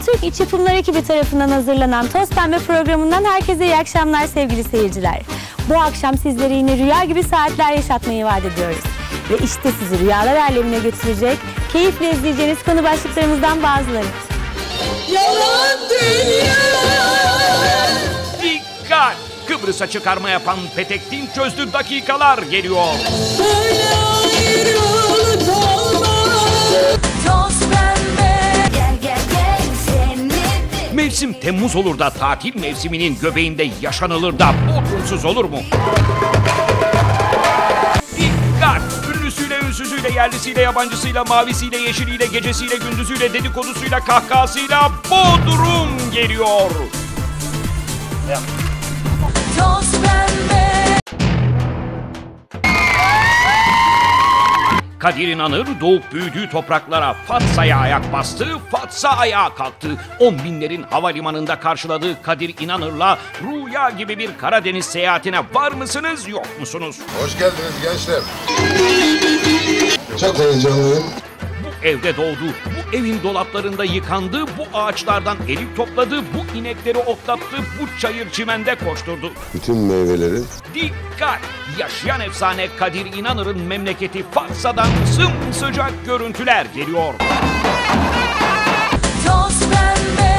Türk İç Yapımlar ekibi tarafından hazırlanan Toz Pembe programından herkese iyi akşamlar sevgili seyirciler. Bu akşam sizlere yine rüya gibi saatler yaşatmayı vaat ediyoruz. Ve işte sizi rüyalar alemine götürecek, keyifle izleyeceğiniz konu başlıklarımızdan bazıları. Yalan dünya! Dikkat! Kıbrıs'a çıkarma yapan Petek Dinçözlü dakikalar geliyor. Böyle ayrılık olmaz. Toz pembe. Gel gel gel seni. Mevsim Temmuz olur da tatil mevsiminin göbeğinde yaşanılır da bodrumsuz olur mu? Dikkat! Ünlüsüyle ünsüzüyle, yerlisiyle yabancısıyla, mavisiyle yeşiliyle, gecesiyle gündüzüyle, dedikodusuyla, kahkahasıyla Bodrum geliyor. Toz pembe. Kadir İnanır doğup büyüdüğü topraklara Fatsa'ya ayak bastı, Fatsa ayağa kalktı. 10 binlerin havalimanında karşıladığı Kadir İnanır'la rüya gibi bir Karadeniz seyahatine var mısınız, yok musunuz? Hoş geldiniz gençler. Çok heyecanlıyım. Bu evde doğdu, bu evin dolaplarında yıkandı, bu ağaçlardan erik topladı, bu inekleri otlattı, bu çayır çimende koşturdu. Bütün meyveleri. Dikkat! Yaşayan efsane Kadir İnanır'ın memleketi Fatsa'dan sımsıcak görüntüler geliyor. Toz pembe.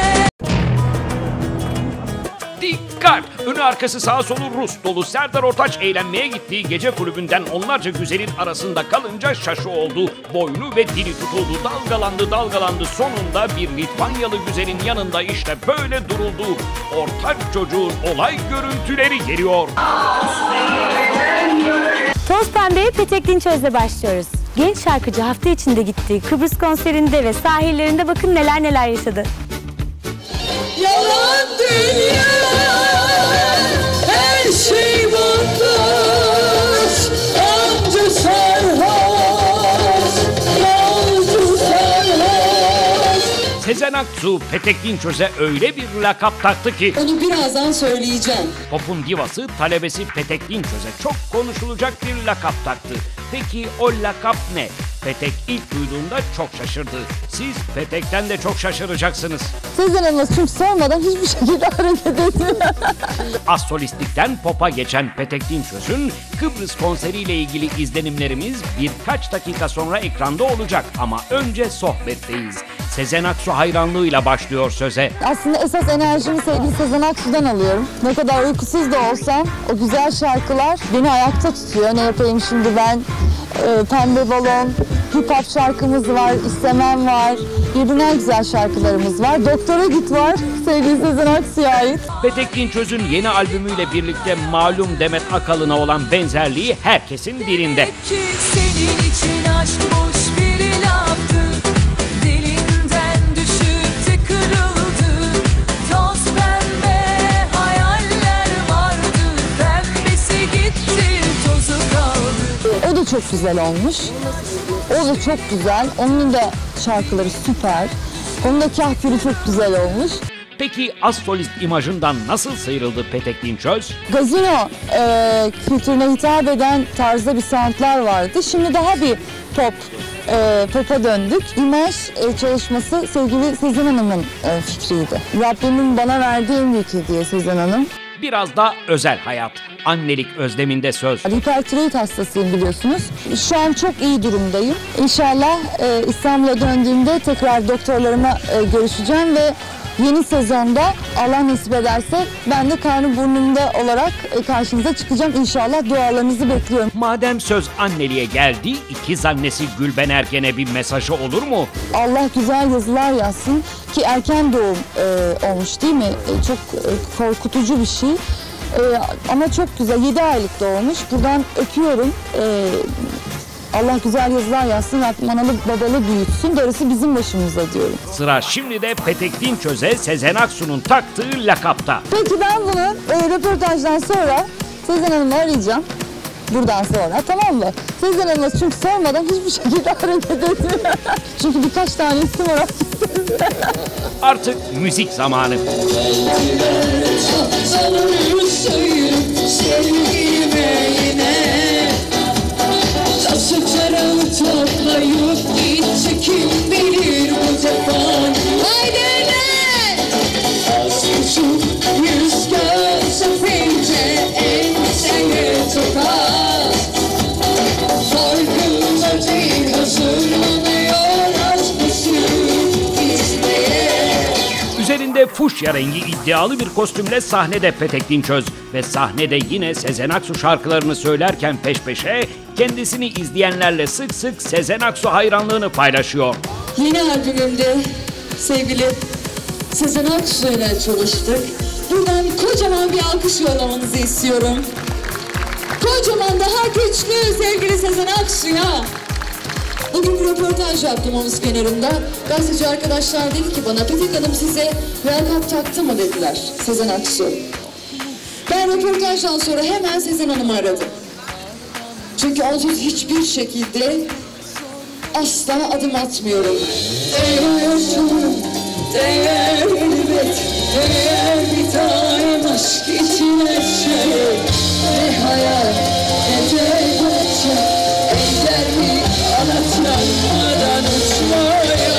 Dikkat! Önü arkası sağa solu Rus dolu Serdar Ortaç eğlenmeye gittiği gece kulübünden onlarca güzelin arasında kalınca şaşı oldu. Boynu ve dili tutuldu, dalgalandı. Sonunda bir Litvanyalı güzelin yanında işte böyle duruldu. Ortaç çocuğun olay görüntüleri geliyor. Toz Pembe'ye Petek Dinçöz'le başlıyoruz. Genç şarkıcı hafta içinde gittiği Kıbrıs konserinde ve sahillerinde bakın neler yaşadı. Yalan dünya. Her şey bozmuş. Amca sarhoş. Yolcu sarhoş. Sezen Aksu Petek Dinçöz'e öyle bir lakap taktı ki Onu birazdan söyleyeceğim. popun divası talebesi Petek Dinçöz'e çok konuşulacak bir lakap taktı. Peki o lakap ne? Petek ilk duyduğunda çok şaşırdı. Siz Petek'ten de çok şaşıracaksınız. Sezen Hanım'a çünkü sormadan hiçbir şekilde hareket etmiyor. Astrolistlikten pop'a geçen Petek Dinçöz'ün Kıbrıs konseriyle ilgili izlenimlerimiz birkaç dakika sonra ekranda olacak. Ama önce sohbetteyiz. Sezen Aksu hayranlığıyla başlıyor söze. Aslında esas enerjimi sevgili Sezen Aksu'dan alıyorum. Ne kadar uykusuz da olsam o güzel şarkılar beni ayakta tutuyor. Ne yapayım şimdi ben? Pembe Balon, hip hop şarkımız var, İstemem var. Birbirinden güzel şarkılarımız var. Doktora Git var sevgili Sezen Aksu'ya ait. Petek Dinçöz'ün yeni albümüyle birlikte malum Demet Akalın'a olan benzerliği herkesin dilinde. Senin için aşkmış bir laftı. Dilinden düşüp de kırıldı. Toz pembe hayaller vardı. Pembesi gitti, tozu kaldı. O da çok güzel olmuş. O da çok güzel. Onun da şarkıları süper. Onun da kahkülü çok güzel olmuş. Peki astrolist imajından nasıl sıyrıldı Petek Dinçöz? Gazino kültürüne hitap eden tarzda bir soundlar vardı. Şimdi daha bir pop'a döndük. İmaj çalışması sevgili Sezen Hanım'ın fikriydi. Rabbimin bana verdiği en büyük hediye Sezen Hanım. Biraz da özel hayat, annelik özleminde söz. Hipertiroid hastasıyım biliyorsunuz. Şu an çok iyi durumdayım. İnşallah İstanbul'a döndüğümde tekrar doktorlarıma görüşeceğim ve yeni sezonda Allah nasip ederse ben de karnı burnumda olarak karşınıza çıkacağım. İnşallah dualarınızı bekliyorum. Madem söz anneliğe geldi, ikiz annesi Gülben Ergen'e bir mesajı olur mu? Allah güzel yazılar yazsın ki erken doğum olmuş değil mi? Çok korkutucu bir şey. Ama çok güzel. 7 aylık doğmuş. Buradan öpüyorum. Allah güzel yazılar yazsın, Rabbim analı babalı büyütsün, darısı bizim başımıza diyorum. Sıra şimdi de Petek Dinçöz'e Sezen Aksu'nun taktığı lakapta. Peki ben bunu röportajdan sonra Sezen Hanım'ı arayacağım. Buradan sonra, tamam mı? Sezen Hanım'a çünkü sormadan hiçbir şekilde hareket etmiyor. Çünkü birkaç tane isim var. Artık müzik zamanı. Toplayıp gitti kim bilir bu defa. Haydi ne? fuşya rengi iddialı bir kostümle sahnede Petek Dinçöz ve sahnede yine Sezen Aksu şarkılarını söylerken peş peşe kendisini izleyenlerle sık sık Sezen Aksu hayranlığını paylaşıyor. Yeni albümümde sevgili Sezen Aksu ile çalıştık. Buradan kocaman bir alkış yollamanızı istiyorum. Kocaman, daha güçlü sevgili Sezen Aksu'ya. Bugün bir röportaj yaptım omuz kenarında. Gazeteci arkadaşlar dedi ki bana, Petek Hanım size lakap taktı mı dediler, Sezen Aksu. Ben röportajdan sonra hemen Sezen Hanım'ı aradım. Çünkü onsuz hiçbir şekilde asla adım atmıyorum. Değer elbet, değer bir tanem aşk için her şey. Ne hayal, ne de gerçek, engel mi anlatmadan uçmaya.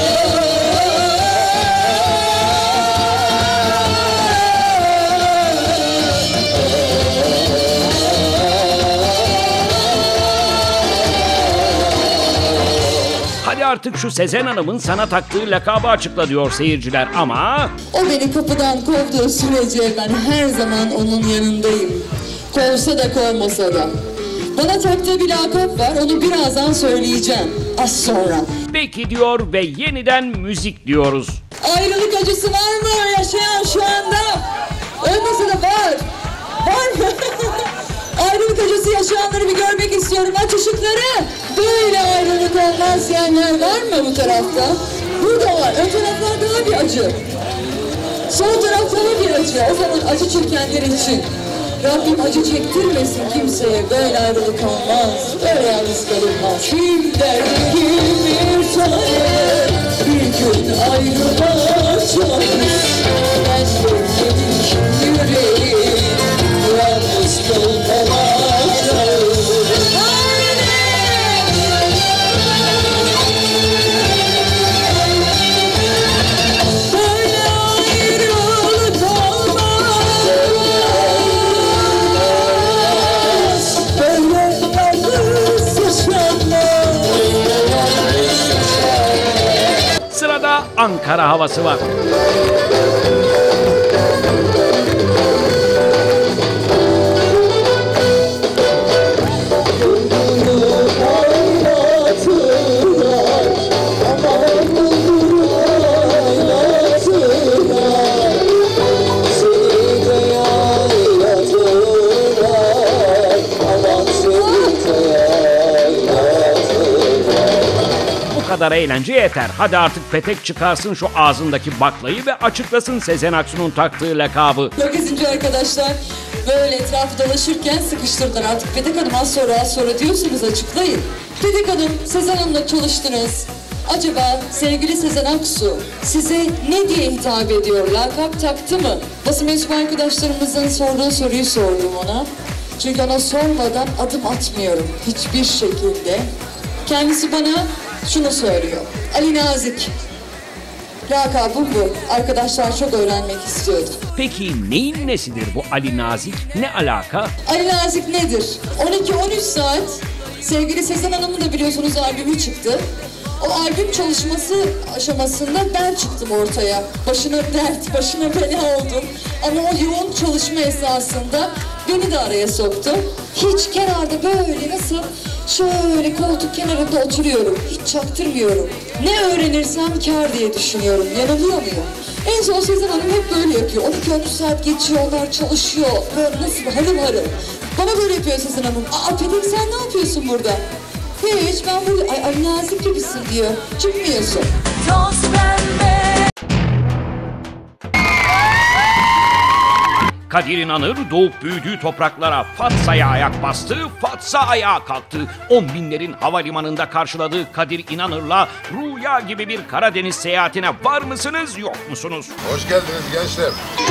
Hadi artık şu Sezen Hanım'ın sana taktığı lakabı açıkla diyor seyirciler ama... O beni kapıdan kovduğu sürece ben her zaman onun yanındayım. Kovsa da kovmasa da. Bana taktığı bir lakap var, onu birazdan söyleyeceğim. Az sonra. Peki diyor ve yeniden müzik diyoruz. Ayrılık acısı var mı yaşayan şu anda? Olmasa da var. Var mı? Ayrılık acısı yaşayanları bir görmek istiyorum. Aç ışıkları. Böyle ayrılık olmaz diyenler var mı bu tarafta? Burada var. Ön taraflar daha bir acı. Sol taraf daha bir acı. O zaman acı çekenler için Rabbim acı çektirmesin kimseye. Böyle ayrılık olmaz. Böyle yalnız kalınmaz. Kim der ki bir tane bir gün ayrılacağız. Ben sevmedik yüreğim yalnız kalmayacağız. Sırada Ankara havası var. Bu kadar eğlence yeter. Hadi artık Petek çıkarsın şu ağzındaki baklayı ve açıklasın Sezen Aksu'nun taktığı lakabı. Magazinci arkadaşlar böyle etrafı dolaşırken sıkıştırdılar. Artık Petek Hanım az sonra diyorsunuz, açıklayın. Petek Hanım, Sezen Hanım'la çalıştınız. Acaba sevgili Sezen Aksu size ne diye hitap ediyor? Lakap taktı mı? Basın mensubu arkadaşlarımızın sorduğu soruyu sordum ona. Çünkü ona sormadan adım atmıyorum hiçbir şekilde. Kendisi bana şunu söylüyor. Ali Nazik. Lakabım bu. Arkadaşlar çok öğrenmek istiyordu. Peki neyin nesidir bu Ali Nazik? Ne alaka? Ali Nazik nedir? 12-13 saat sevgili Sezen Hanım'ın da biliyorsunuz albümü çıktı. O albüm çalışması aşamasında ben çıktım ortaya. Başına dert, başına bela oldum. Ama o yoğun çalışma esnasında beni de araya soktu. Hiç kenarda böyle nasıl şöyle koltuk kenarında oturuyorum. Hiç çaktırmıyorum. Ne öğrenirsem kâr diye düşünüyorum. Yanılıyor muyum? En son Sezen Hanım hep böyle yapıyor. 12-13 saat geçiyor, onlar çalışıyor. Böyle nasıl harıl harıl. Bana böyle yapıyor Sezen Hanım. Aa Petek sen ne yapıyorsun burada? Hiç, ben burada ay nazik gibisin diyor. Çıkmıyorsun. Toz pembe. Kadir İnanır doğup büyüdüğü topraklara Fatsa'ya ayak bastı, Fatsa ayağa kalktı. 10 binlerin havalimanında karşıladığı Kadir İnanır'la rüya gibi bir Karadeniz seyahatine var mısınız, yok musunuz? Hoş geldiniz gençler.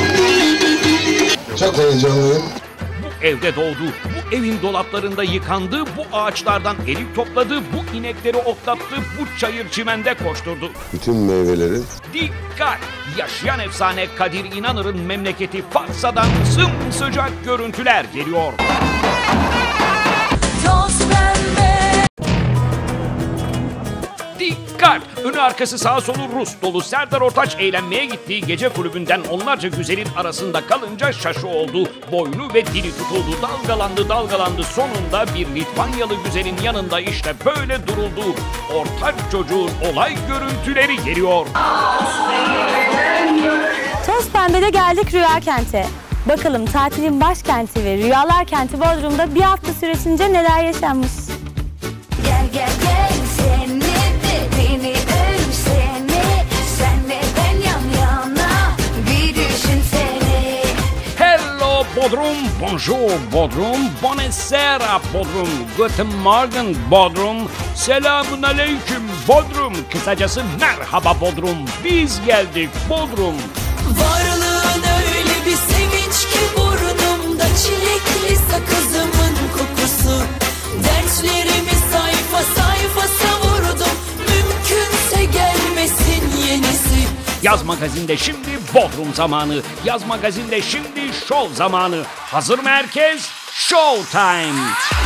Çok heyecanlıyım. Bu evde doğdu, bu evin dolaplarında yıkandı, bu ağaçlardan erik topladı, bu inekleri otlattı, bu çayır çimende koşturdu. Bütün meyveleri Dikkat! Yaşayan efsane Kadir İnanır'ın memleketi Fatsa'dan sımsıcak görüntüler geliyor. Toz pembe. Dikkat! Ünlü arkası sağa solu Rus dolu Serdar Ortaç eğlenmeye gittiği gece kulübünden onlarca güzelin arasında kalınca şaşı oldu. Boynu ve dili tutuldu, dalgalandı sonunda bir Litvanyalı güzelin yanında işte böyle duruldu. Ortaç çocuğun olay görüntüleri geliyor. Toz Pembe'de geldik Rüya Kent'e. Bakalım tatilin başkenti ve rüyalar kenti Bodrum'da bir hafta süresince neler yaşanmış. Gel gel gel sen de beni övsene. Senle ben yan yana bir düşünsene. Hello Bodrum, bonjour Bodrum, buonasera Bodrum, guten Morgen Bodrum, selamun aleyküm Bodrum, kısacası merhaba Bodrum, biz geldik Bodrum. Varlığın öyle bir sevinç ki burnumda çilekli sakızımın kokusu. Dertlerimi sayfa sayfa savurdum. Mümkünse gelmesin yenisi. Yaz Magazin'de şimdi Bodrum zamanı, Yaz Magazin'de şimdi Show zamanı. Hazır mı herkes? Show time!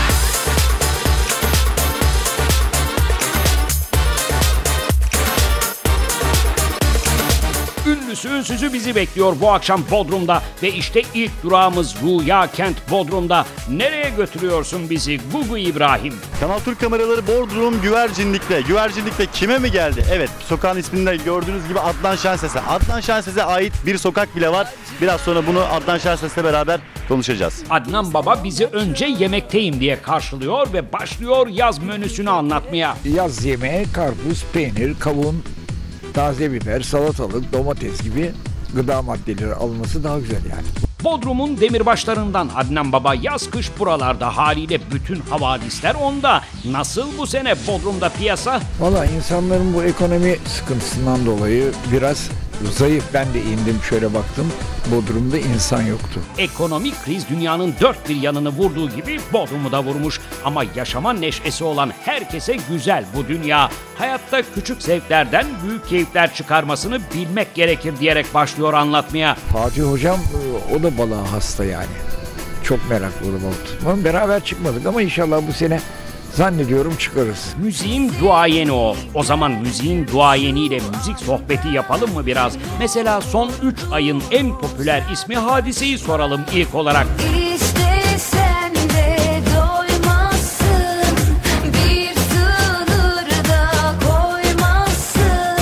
Ünlüsü ünsüzü bizi bekliyor bu akşam Bodrum'da ve işte ilk durağımız Rüya Kent Bodrum'da. Nereye götürüyorsun bizi Gugu İbrahim? Kanal Türk kameraları Bodrum Güvercinlik'te. Güvercinlik'te kime mi geldi? Evet, sokağın isminde gördüğünüz gibi Adnan Şenses'e. Adnan Şenses'e ait bir sokak bile var. Biraz sonra bunu Adnan Şenses'le beraber konuşacağız. Adnan Baba bizi önce yemekteyim diye karşılıyor ve başlıyor yaz menüsünü anlatmaya. Yaz yemeği karpuz, peynir, kavun, taze biber, salatalık, domates gibi gıda maddeleri alınması daha güzel yani. Bodrum'un demirbaşlarından Adnan Baba yaz kış buralarda haliyle bütün havadisler onda. Nasıl bu sene Bodrum'da piyasa? Valla insanların bu ekonomi sıkıntısından dolayı biraz zayıf. Ben de indim şöyle baktım. Bodrum'da insan yoktu. Ekonomik kriz dünyanın dört bir yanını vurduğu gibi Bodrum'u da vurmuş. Ama yaşama neşesi olan herkese güzel bu dünya. Hayatta küçük zevklerden büyük keyifler çıkarmasını bilmek gerekir diyerek başlıyor anlatmaya. Fatih hocam o da balığa hasta yani. Çok meraklı balık tutmam. Beraber çıkmadık ama inşallah bu sene zannediyorum çıkarız. Müziğin duayeni o. O zaman müziğin duayeniyle müzik sohbeti yapalım mı biraz? Mesela son 3 ayın en popüler ismi Hadise'yi soralım ilk olarak. İstesen de doymazsın. Bir sınır da koymazsın.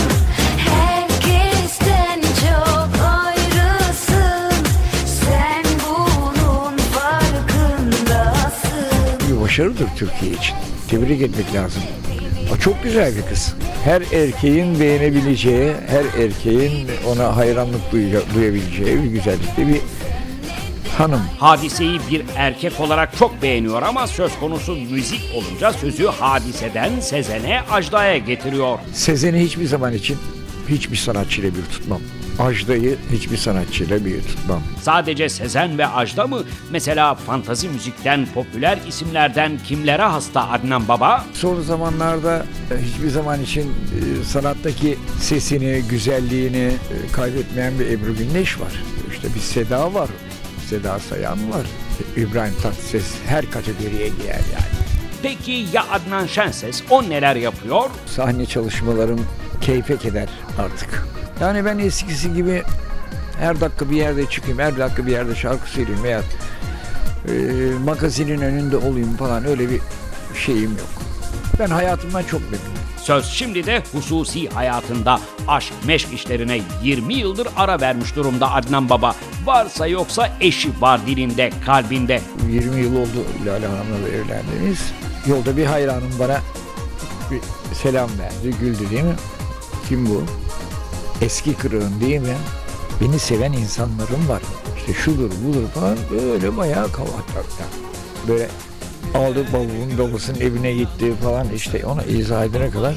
Herkesten çok ayrısın. Sen bunun farkındasın. Bir başarıdır Türkiye için. Tebrik etmek lazım. O çok güzel bir kız. Her erkeğin beğenebileceği, her erkeğin ona hayranlık duyabileceği bir güzellikte bir hanım. Hadise'yi bir erkek olarak çok beğeniyor ama söz konusu müzik olunca sözü Hadise'den Sezen'e, Ajda'ya getiriyor. Sezen'i hiçbir zaman için hiçbir sanatçıyla bir tutmam. Ajda'yı hiçbir sanatçıyla bir tutmam. Sadece Sezen ve Ajda mı? Mesela fantazi müzikten, popüler isimlerden kimlere hasta Adnan Baba? Son zamanlarda hiçbir zaman için sanattaki sesini, güzelliğini kaybetmeyen bir Ebru Gündeş var. İşte bir Seda var. Seda Sayan var. İbrahim Tatlıses her kategoriye girer yani. Peki ya Adnan Şenses? O neler yapıyor? Sahne çalışmalarım keyfe keder artık. Yani ben eskisi gibi her dakika bir yerde çıkayım, her dakika bir yerde şarkı söyleyeyim veya magazinin önünde olayım falan öyle bir şeyim yok. Ben hayatımdan çok memnunum. Söz şimdi de hususi hayatında aşk meşk işlerine 20 yıldır ara vermiş durumda Adnan Baba. Varsa yoksa eşi var dilinde, kalbinde. 20 yıl oldu Lale Hanım'la da evlendiğimiz. Yolda bir hayranım bana bir selam verdi, güldü değil mi? Kim bu? Eski kırığın değil mi? Beni seven insanlarım var. İşte şudur budur falan böyle bayağı kavaklar. Böyle aldı bavulun babasının evine gitti falan işte ona izah edene kadar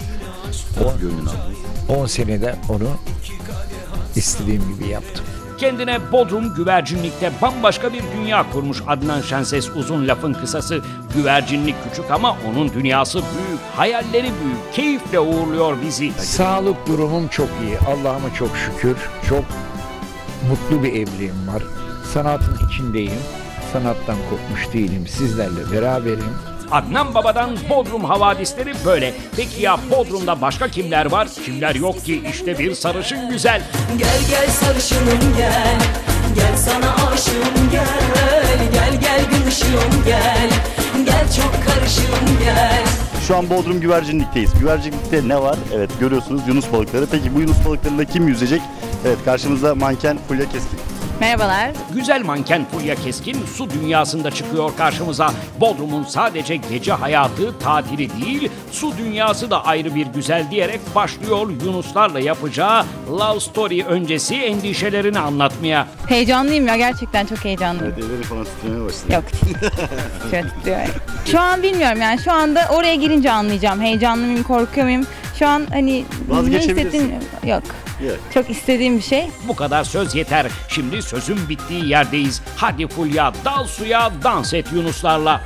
10 senede onu istediğim gibi yaptım. Kendine Bodrum Güvercinlik'te bambaşka bir dünya kurmuş Adnan Şenses, uzun lafın kısası. Güvercinlik küçük ama onun dünyası büyük, hayalleri büyük, keyifle uğurluyor bizi. Sağlık durumum çok iyi. Allah'ıma çok şükür. Çok mutlu bir evliliğim var. Sanatın içindeyim. Sanattan kopmuş değilim. Sizlerle beraberim. Adnan Baba'dan Bodrum havadisleri böyle. Peki ya Bodrum'da başka kimler var? Kimler yok ki? İşte bir sarışın güzel. Gel gel sarışınım gel, gel sana aşığım gel gün ışığım gel çok karışığım gel. Şu an Bodrum Güvercinlik'teyiz. Güvercinlik'te ne var? Evet, görüyorsunuz Yunus balıkları. Peki bu Yunus balıklarında kim yüzecek? Evet, karşımızda manken Fulya Keskin. Merhabalar. Güzel manken Fulya Keskin su dünyasında çıkıyor karşımıza. Bodrum'un sadece gece hayatı, tatili değil, su dünyası da ayrı bir güzel diyerek başlıyor Yunuslarla yapacağı love story öncesi endişelerini anlatmaya. Heyecanlıyım ya, gerçekten çok heyecanlıyım. Evet, elleri falan titremeye başladı. Yok. Şöyle titriyor. Şu an bilmiyorum yani, şu anda oraya girince anlayacağım. Heyecanlı mıyım, korkuyor muyum? Şu an hani ne Vazgeçebilirsin. hissettiğim yok. Çok istediğim bir şey. Bu kadar söz yeter. Şimdi sözün bittiği yerdeyiz. Hadi Fulya, dal suya, dans et Yunuslarla.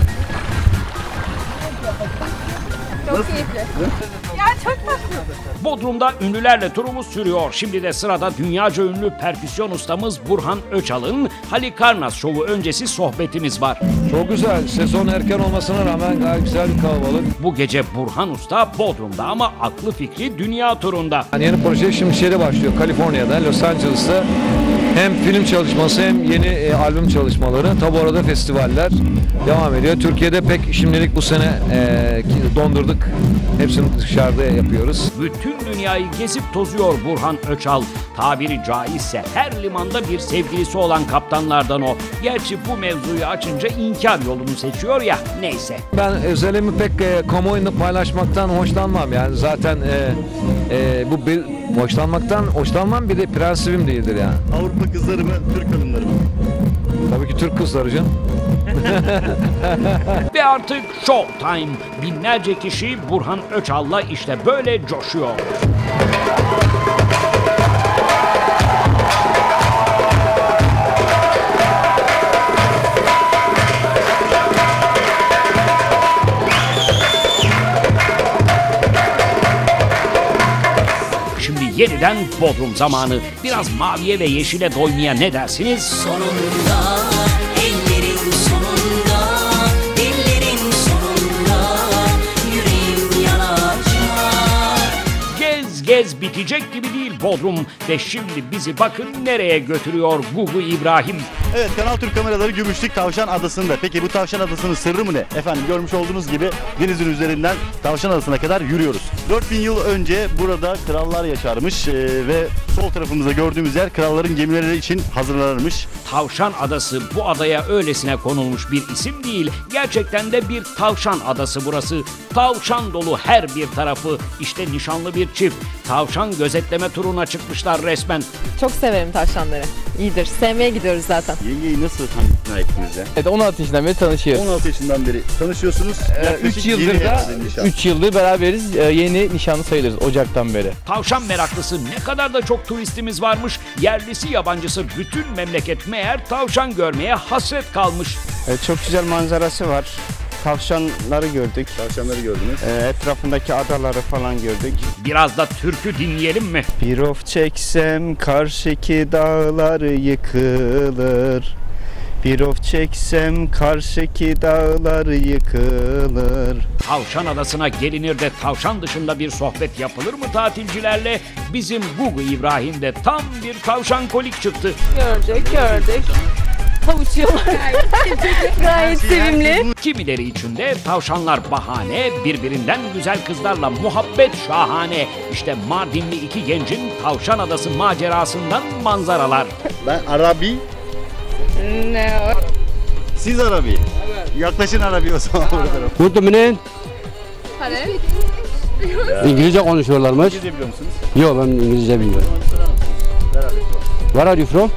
Çok keyifli. Ya çok tatlı. Bodrum'da ünlülerle turumuz sürüyor. Şimdi de sırada dünyaca ünlü perküsyon ustamız Burhan Öçal'ın Halikarnas şovu öncesi sohbetimiz var. Çok güzel. Sezon erken olmasına rağmen gayet güzel bir kalabalık. Bu gece Burhan Usta Bodrum'da ama aklı fikri dünya turunda. Yeni proje şimdi şeyde başlıyor. Kaliforniya'da, Los Angeles'ta. Hem film çalışması hem yeni albüm çalışmaları. Tabi orada festivaller devam ediyor. Türkiye'de pek şimdilik bu sene dondurduk. Hepsini dışarıda yapıyoruz. Bütün dünyayı gezip tozuyor Burhan Öçal. Tabiri caizse her limanda bir sevgilisi olan kaptanlardan o. Gerçi bu mevzuyu açınca inkar yolunu seçiyor ya, neyse. Ben özelimi pek kamuoyunda paylaşmaktan hoşlanmam. Yani zaten bu hoşlanmam, bir de prensibim değildir yani. Avrupa kızları mı, Türk hanımları mı? Tabii ki Türk kızları canım. Ve artık show time. Binlerce kişi Burhan Öçal'la işte böyle coşuyor. Şimdi yeniden Bodrum zamanı. Biraz maviye ve yeşile doymaya ne dersiniz? Sonunda ellerin sonunda, dillerin sonunda, yüreğim yanacak. Gez bitecek gibi değil Bodrum. Ve şimdi bizi bakın nereye götürüyor Gugu İbrahim. Evet, Kanal Türk kameraları Gümüşlük Tavşan Adası'nda. Peki bu Tavşan Adası'nın sırrı mı ne? Efendim, görmüş olduğunuz gibi denizin üzerinden Tavşan Adası'na kadar yürüyoruz. 4000 yıl önce burada krallar yaşarmış ve sol tarafımızda gördüğümüz yer kralların gemileri için hazırlanırmış. Tavşan Adası bu adaya öylesine konulmuş bir isim değil. Gerçekten de bir tavşan adası burası. Tavşan dolu her bir tarafı. İşte nişanlı bir çift. Tavşan gözetleme turuna çıkmışlar resmen. Çok severim tavşanları. İyidir. Sevmeye gidiyoruz zaten. Yengeyi nasıl ikna ettiniz ya? Evet, 16 yaşından beri tanışıyoruz. 16 yaşından beri tanışıyorsunuz. 3 yıldır beraberiz. Yeni nişanlı sayılırız Ocak'tan beri. Tavşan meraklısı ne kadar da çok turistimiz varmış. Yerlisi yabancısı bütün memleket meğer tavşan görmeye hasret kalmış. Çok güzel manzarası var. Tavşanları gördük. Tavşanları gördünüz. Etrafındaki adaları falan gördük. Biraz da türkü dinleyelim mi? Bir of çeksem karşıki dağlar yıkılır. Bir of çeksem karşıki dağlar yıkılır. Tavşan Adası'na gelinir de tavşan dışında bir sohbet yapılır mı tatilcilerle? Bizim Gugu İbrahim de tam bir tavşan kolik çıktı. Gördük. Havuçuyorlar. Gayet sevimli. Kimileri için de tavşanlar bahane, birbirinden güzel kızlarla muhabbet şahane. İşte Mardinli iki gencin Tavşan Adası macerasından manzaralar. Ben Arabi. Ne o? Siz Arabi. Evet. Yaklaşın Arabi o zaman. Burada mı? İngilizce konuşuyorlarmış. İngilizce biliyor musunuz? Yok, ben İngilizce bilmiyorum. Where are you from?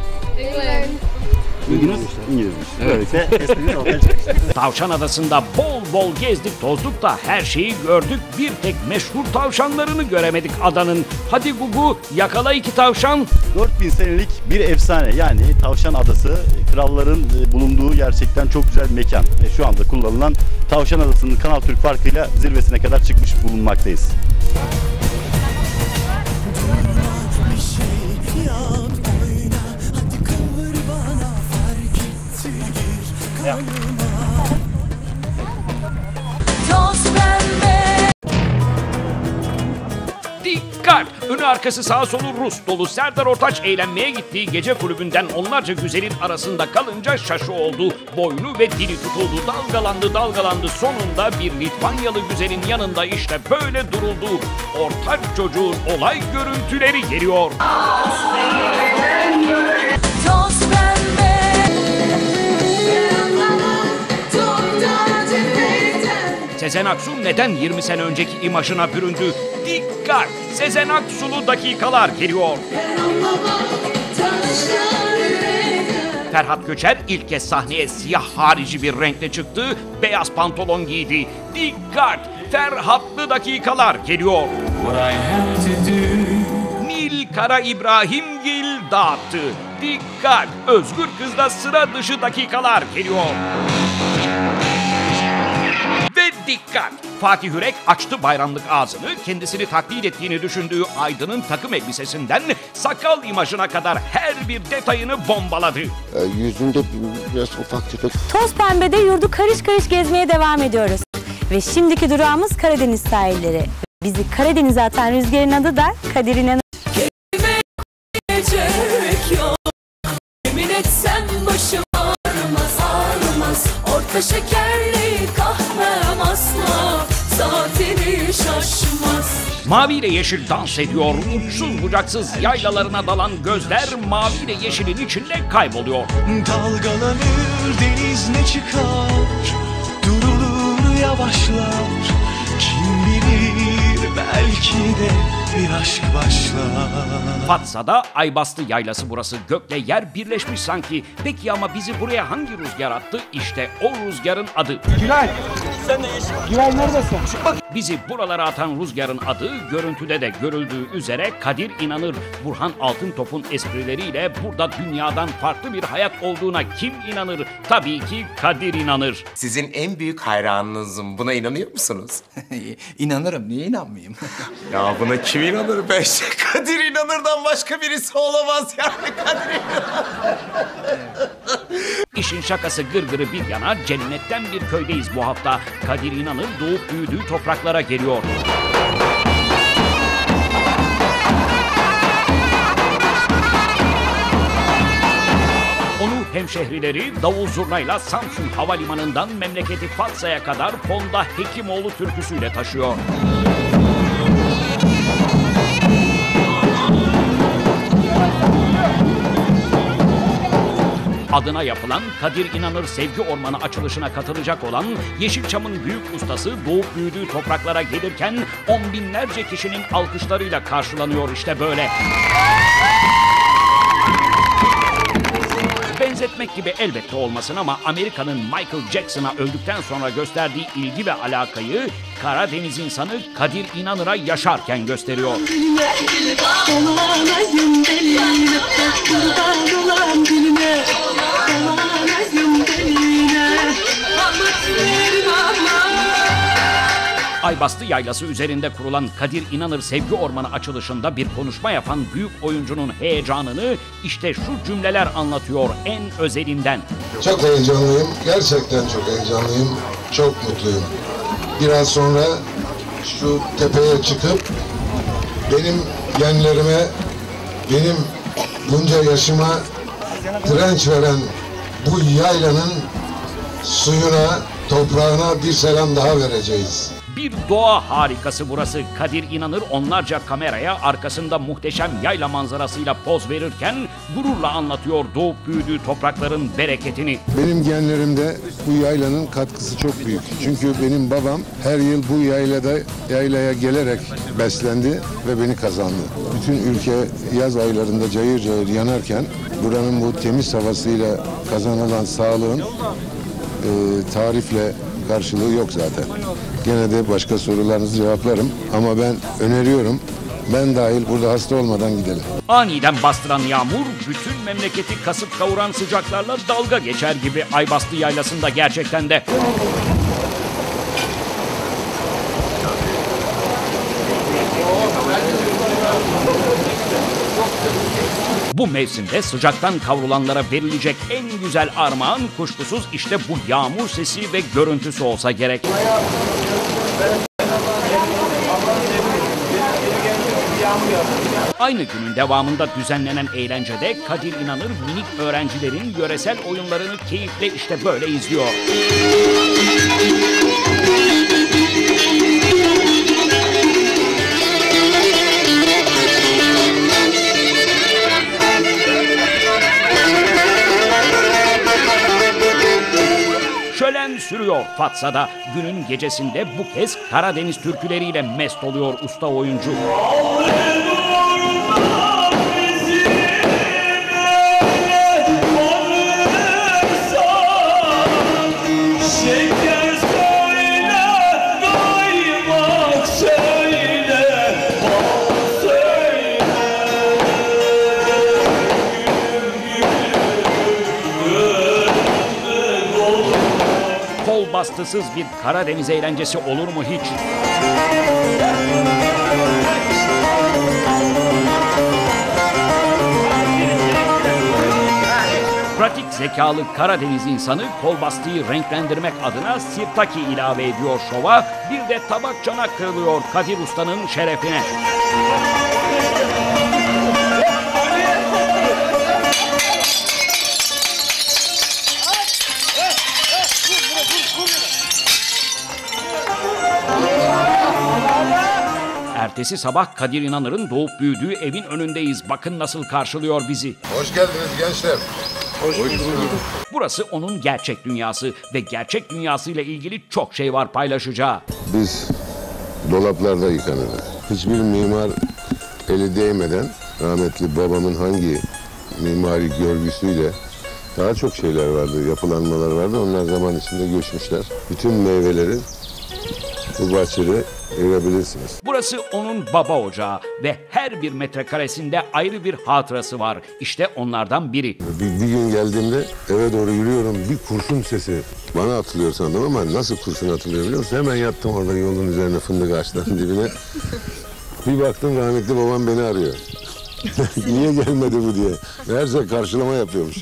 İngilizmiş. Evet. Tavşan Adası'nda bol bol gezdik tozduk da her şeyi gördük. Bir tek meşhur tavşanlarını göremedik adanın. Hadi Gugu yakala iki tavşan. 4000 senelik bir efsane, yani Tavşan Adası kralların bulunduğu gerçekten çok güzel bir mekan. Ve şu anda kullanılan Tavşan Adası'nın Kanal Türk farkıyla zirvesine kadar çıkmış bulunmaktayız. Dikkat! Önü arkası sağ solu Rus dolu Serdar Ortaç eğlenmeye gittiği gece kulübünden onlarca güzelin arasında kalınca şaşı oldu. Boynu ve dili tutuldu, dalgalandı sonunda bir Litvanyalı güzelin yanında işte böyle duruldu. Ortaç çocuğun olay görüntüleri geliyor. Toz pembe. Sezen Aksu neden 20 sene önceki imajına büründü? Dikkat! Sezen Aksu'lu dakikalar geliyor. Ferhat Göçer ilk kez sahneye siyah harici bir renkle çıktı, beyaz pantolon giydi. Dikkat! Ferhatlı dakikalar geliyor. Nil Kara İbrahimgil dağıttı. Dikkat! Özgür Kız'da sıra dışı dakikalar geliyor. Ve dikkat! Fatih Yürek açtı bayramlık ağzını, kendisini taklit ettiğini düşündüğü Aydın'ın takım elbisesinden sakal imajına kadar her bir detayını bombaladı. Yüzünde biraz ufak tefek. Toz Pembe'de yurdu karış karış gezmeye devam ediyoruz. Ve şimdiki durağımız Karadeniz sahilleri. Bizi Karadeniz'e atan rüzgarın adı da Kadir İnanır. Yemin etsem başım ağrımaz. Orta şekerli kahvem asla saatini şaşmaz. Mavi ile yeşil dans ediyor, uçsuz bucaksız yaylalarına dalan gözler mavi ile yeşilin içinde kayboluyor. Dalgalanır deniz ne çıkar, durulur yavaşlar. Kim bilir belki de bir aşk başlar. Fatsa'da Aybastı yaylası burası. Gökle yer birleşmiş sanki. Peki ama bizi buraya hangi rüzgar attı? İşte o rüzgarın adı. Gülay! Sen de yeşil. Gülay neredesin? Bizi buralara atan rüzgarın adı görüntüde de görüldüğü üzere Kadir İnanır. Burhan Altıntop'un esprileriyle burada dünyadan farklı bir hayat olduğuna kim inanır? Tabii ki Kadir İnanır. Sizin en büyük hayranınızım. Buna inanıyor musunuz? İnanırım. Niye inanmayayım? Ya buna kim inanır be? Kadir İnanır'dan başka birisi olamaz yani Kadir İnanır. İşin şakası gırgırı bir yana cennetten bir köydeyiz bu hafta. Kadir İnanır doğup büyüdüğü topraklara geliyor. Onu hemşehrileri davul zurnayla Samsun Havalimanı'ndan memleketi Fatsa'ya kadar Fonda Hekimoğlu türküsüyle taşıyor. Adına yapılan Kadir İnanır Sevgi Ormanı açılışına katılacak olan Yeşilçam'ın büyük ustası doğup büyüdüğü topraklara gelirken on binlerce kişinin alkışlarıyla karşılanıyor işte böyle. Benzetmek gibi elbette olmasın ama Amerika'nın Michael Jackson'a öldükten sonra gösterdiği ilgi ve alakayı Karadeniz insanı Kadir İnanır'a yaşarken gösteriyor. Aybastı yaylası üzerinde kurulan Kadir İnanır Sevgi Ormanı açılışında bir konuşma yapan büyük oyuncunun heyecanını işte şu cümleler anlatıyor en özelinden. Çok heyecanlıyım. Gerçekten çok heyecanlıyım. Çok mutluyum. Biraz sonra şu tepeye çıkıp benim genlerime, benim bunca yaşıma direnç veren bu yaylanın suyuna, toprağına bir selam daha vereceğiz. Bir doğa harikası burası. Kadir İnanır onlarca kameraya arkasında muhteşem yayla manzarasıyla poz verirken gururla anlatıyor doğup büyüdüğü toprakların bereketini. Benim genlerimde bu yaylanın katkısı çok büyük. Çünkü benim babam her yıl bu yaylaya gelerek beslendi ve beni kazandı. Bütün ülke yaz aylarında cayır cayır yanarken buranın bu temiz havasıyla kazanılan sağlığın tarifle karşılığı yok zaten. Gene de başka sorularınızı cevaplarım ama ben öneriyorum, ben dahil burada hasta olmadan gidelim. Aniden bastıran yağmur bütün memleketi kasıp kavuran sıcaklarla dalga geçer gibi Aybastı yaylasında gerçekten de. Bu mevsimde sıcaktan kavrulanlara verilecek en güzel armağan kuşkusuz işte bu yağmur sesi ve görüntüsü olsa gerek. Aynı günün devamında düzenlenen eğlencede Kadir İnanır minik öğrencilerin yöresel oyunlarını keyifle işte böyle izliyor. Şölen sürüyor Fatsa'da. Günün gecesinde bu kez Karadeniz türküleriyle mest oluyor usta oyuncu. Kol bastısız bir Karadeniz eğlencesi olur mu hiç? Pratik zekalı Karadeniz insanı kolbastıyı renklendirmek adına sirtaki ilave ediyor şova, bir de tabak çanak kırılıyor Kadir Usta'nın şerefine. Ertesi sabah Kadir İnanır'ın doğup büyüdüğü evin önündeyiz. Bakın nasıl karşılıyor bizi. Hoş geldiniz gençler. Hoş bulduk. Burası onun gerçek dünyası ve gerçek dünyasıyla ilgili çok şey var paylaşacağı. Biz dolaplarda yıkanırdık. Hiçbir mimar eli değmeden rahmetli babamın hangi mimari görgüsüyle daha çok şeyler vardı, yapılanmalar vardı. Onlar zaman içinde göçmüşler. Bütün meyveleri bu bahçede görebilirsiniz. Burası onun baba ocağı ve her bir metrekaresinde ayrı bir hatırası var. İşte onlardan biri. Bir gün geldiğimde eve doğru yürüyorum, bir kurşun sesi bana atılıyor sandım ama nasıl kurşun atılıyor biliyor musun? Hemen yattım orada yolun üzerine, fındık ağaçlarının dibine. Bir baktım rahmetli babam beni arıyor. Niye gelmedi bu diye. Meğerse karşılama yapıyormuş.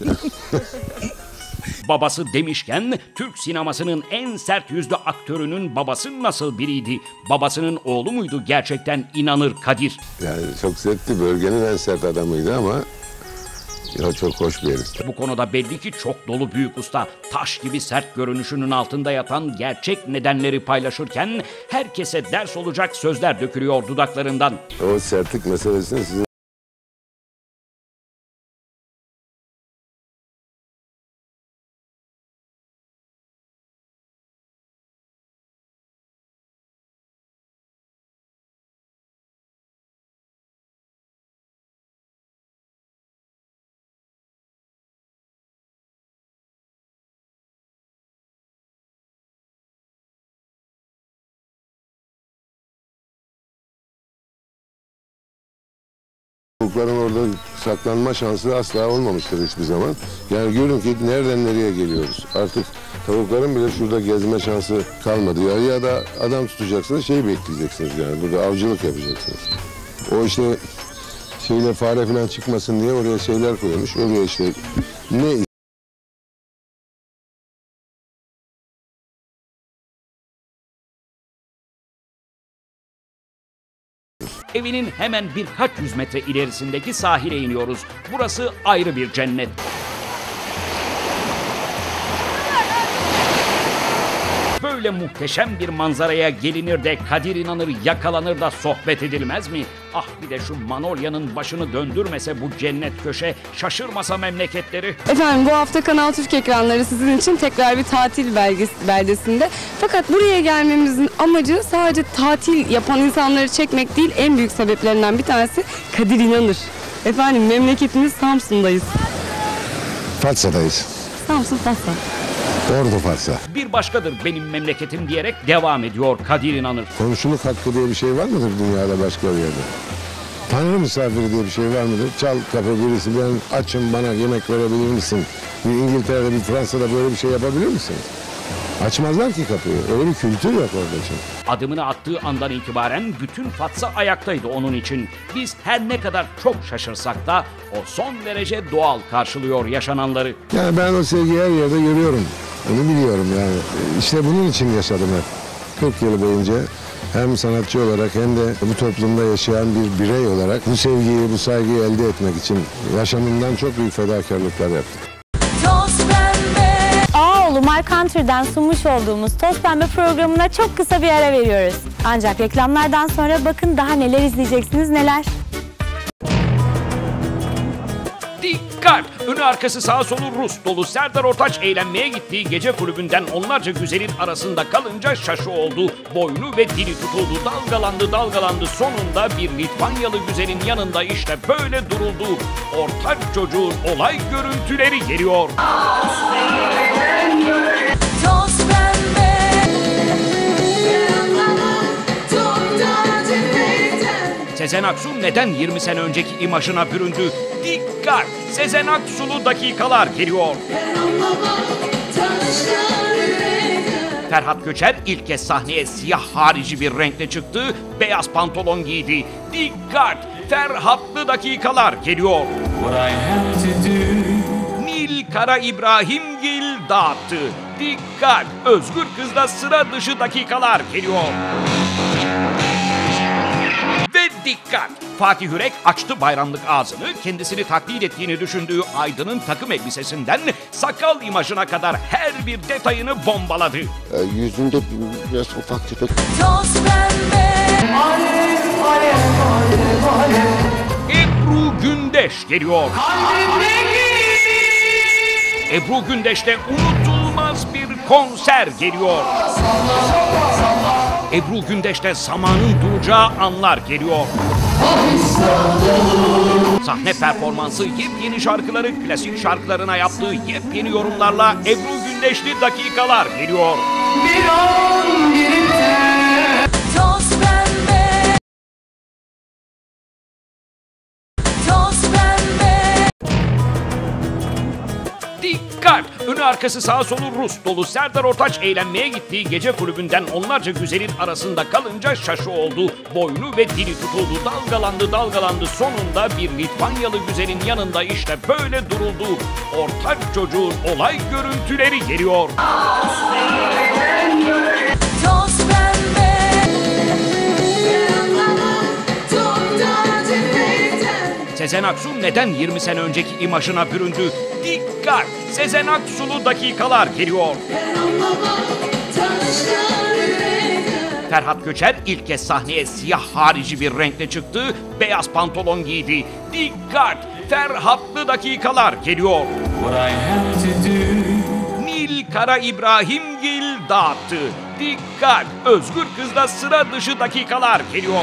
Babası demişken Türk sinemasının en sert yüzlü aktörünün babası nasıl biriydi? Babasının oğlu muydu gerçekten İnanır Kadir? Yani çok sertti, bölgenin en sert adamıydı ama ya çok hoş bir herif. Bu konuda belli ki çok dolu büyük usta. Taş gibi sert görünüşünün altında yatan gerçek nedenleri paylaşırken herkese ders olacak sözler dökülüyor dudaklarından. O sertlik meselesini size tavukların orada saklanma şansı asla olmamıştır hiçbir zaman. Yani görün ki nereden nereye geliyoruz. Artık tavukların bile şurada gezme şansı kalmadı. Ya da adam tutacaksınız, şey bekleyeceksiniz yani. Burada avcılık yapacaksınız. O işte şeyle fare falan çıkmasın diye oraya şeyler koymuş. Oraya işte ne Evinin hemen birkaç yüz metre ilerisindeki sahile iniyoruz. Burası ayrı bir cennet. Böyle muhteşem bir manzaraya gelinir de Kadir İnanır yakalanır da sohbet edilmez mi? Ah bir de şu Manolya'nın başını döndürmese bu cennet köşe, şaşırmasa memleketleri. Efendim bu hafta Kanal Türk ekranları sizin için tekrar bir tatil beldesinde. Fakat buraya gelmemizin amacı sadece tatil yapan insanları çekmek değil, en büyük sebeplerinden bir tanesi Kadir İnanır. Efendim memleketimiz Samsun'dayız. Fatsa'dayız. Samsun Fatsa. Ordu Fatsa. Bir başkadır benim memleketim diyerek devam ediyor Kadir İnanır. Komşuluk hakkı diye bir şey var mıdır dünyada başka bir yerde? Tanrı misafiri diye bir şey var mıdır? Çal kapı birisi, ben açım, bana yemek verebilir misin? Bir İngiltere'de, bir Fransa'da böyle bir şey yapabilir misiniz? Açmazlar ki kapıyı. Öyle bir kültür yok orada için. Adımını attığı andan itibaren bütün Fatsa ayaktaydı onun için. Biz her ne kadar çok şaşırsak da o son derece doğal karşılıyor yaşananları. Yani ben o sevgiyi her yerde görüyorum. Onu biliyorum yani. İşte bunun için yaşadım hep. 40 yıl boyunca hem sanatçı olarak hem de bu toplumda yaşayan bir birey olarak bu sevgiyi, bu saygıyı elde etmek için yaşamından çok büyük fedakarlıklar yaptık. Ağaoğlu My Country'den sunmuş olduğumuz Toz Pembe programına çok kısa bir ara veriyoruz. Ancak reklamlardan sonra bakın daha neler izleyeceksiniz, neler. Dikkat! Önü arkası sağa solu Rus dolu Serdar Ortaç eğlenmeye gittiği gece kulübünden onlarca güzelin arasında kalınca şaşı oldu. Boynu ve dili tutuldu, dalgalandı sonunda bir Litvanyalı güzelin yanında işte böyle duruldu. Ortaç çocuğun olay görüntüleri geliyor. Toz pembe. Sezen Aksu neden 20 sene önceki imajına büründü? Dikkat! Sezen Aksu'lu dakikalar geliyor. Ferhat Göçer ilk kez sahneye siyah harici bir renkle çıktı, beyaz pantolon giydi. Dikkat! Ferhatlı dakikalar geliyor. Nil Kara İbrahimgil dağıttı. Dikkat! Özgür Kız'da sıra dışı dakikalar geliyor. Ve dikkat! Fatih Yürek açtı bayramlık ağzını, kendisini taklit ettiğini düşündüğü Aydın'ın takım elbisesinden sakal imajına kadar her bir detayını bombaladı. Yüzünde biraz ufak tefek. Toz pembe. Ebru Gündeş geliyor. Ebru Gündeş'te unutulmaz bir konser geliyor. Ebru Gündeş'te zamanın duracağı anlar geliyor. Sahne performansı yepyeni şarkıları klasik şarkılarına yaptığı yepyeni yorumlarla Ebru Gündeşli dakikalar geliyor. Toz pembe. Toz pembe. Dikkat! Önü arkası sağa solu Rus dolu Serdar Ortaç eğlenmeye gittiği gece kulübünden onlarca güzelin arasında kalınca şaşı oldu. Boynu ve dili tutuldu, dalgalandı sonunda bir Litvanyalı güzelin yanında işte böyle duruldu. Ortaç çocuğun olay görüntüleri geliyor. Toz pembe. Sezen Aksu neden 20 sene önceki imajına büründü? Dikkat! Sezen Aksu'lu dakikalar geliyor. Ferhat Göçer ilk kez sahneye siyah harici bir renkle çıktı, beyaz pantolon giydi. Dikkat! Ferhatlı dakikalar geliyor. Nil Kara İbrahimgil dağıttı. Dikkat! Özgür Kız'da sıra dışı dakikalar geliyor.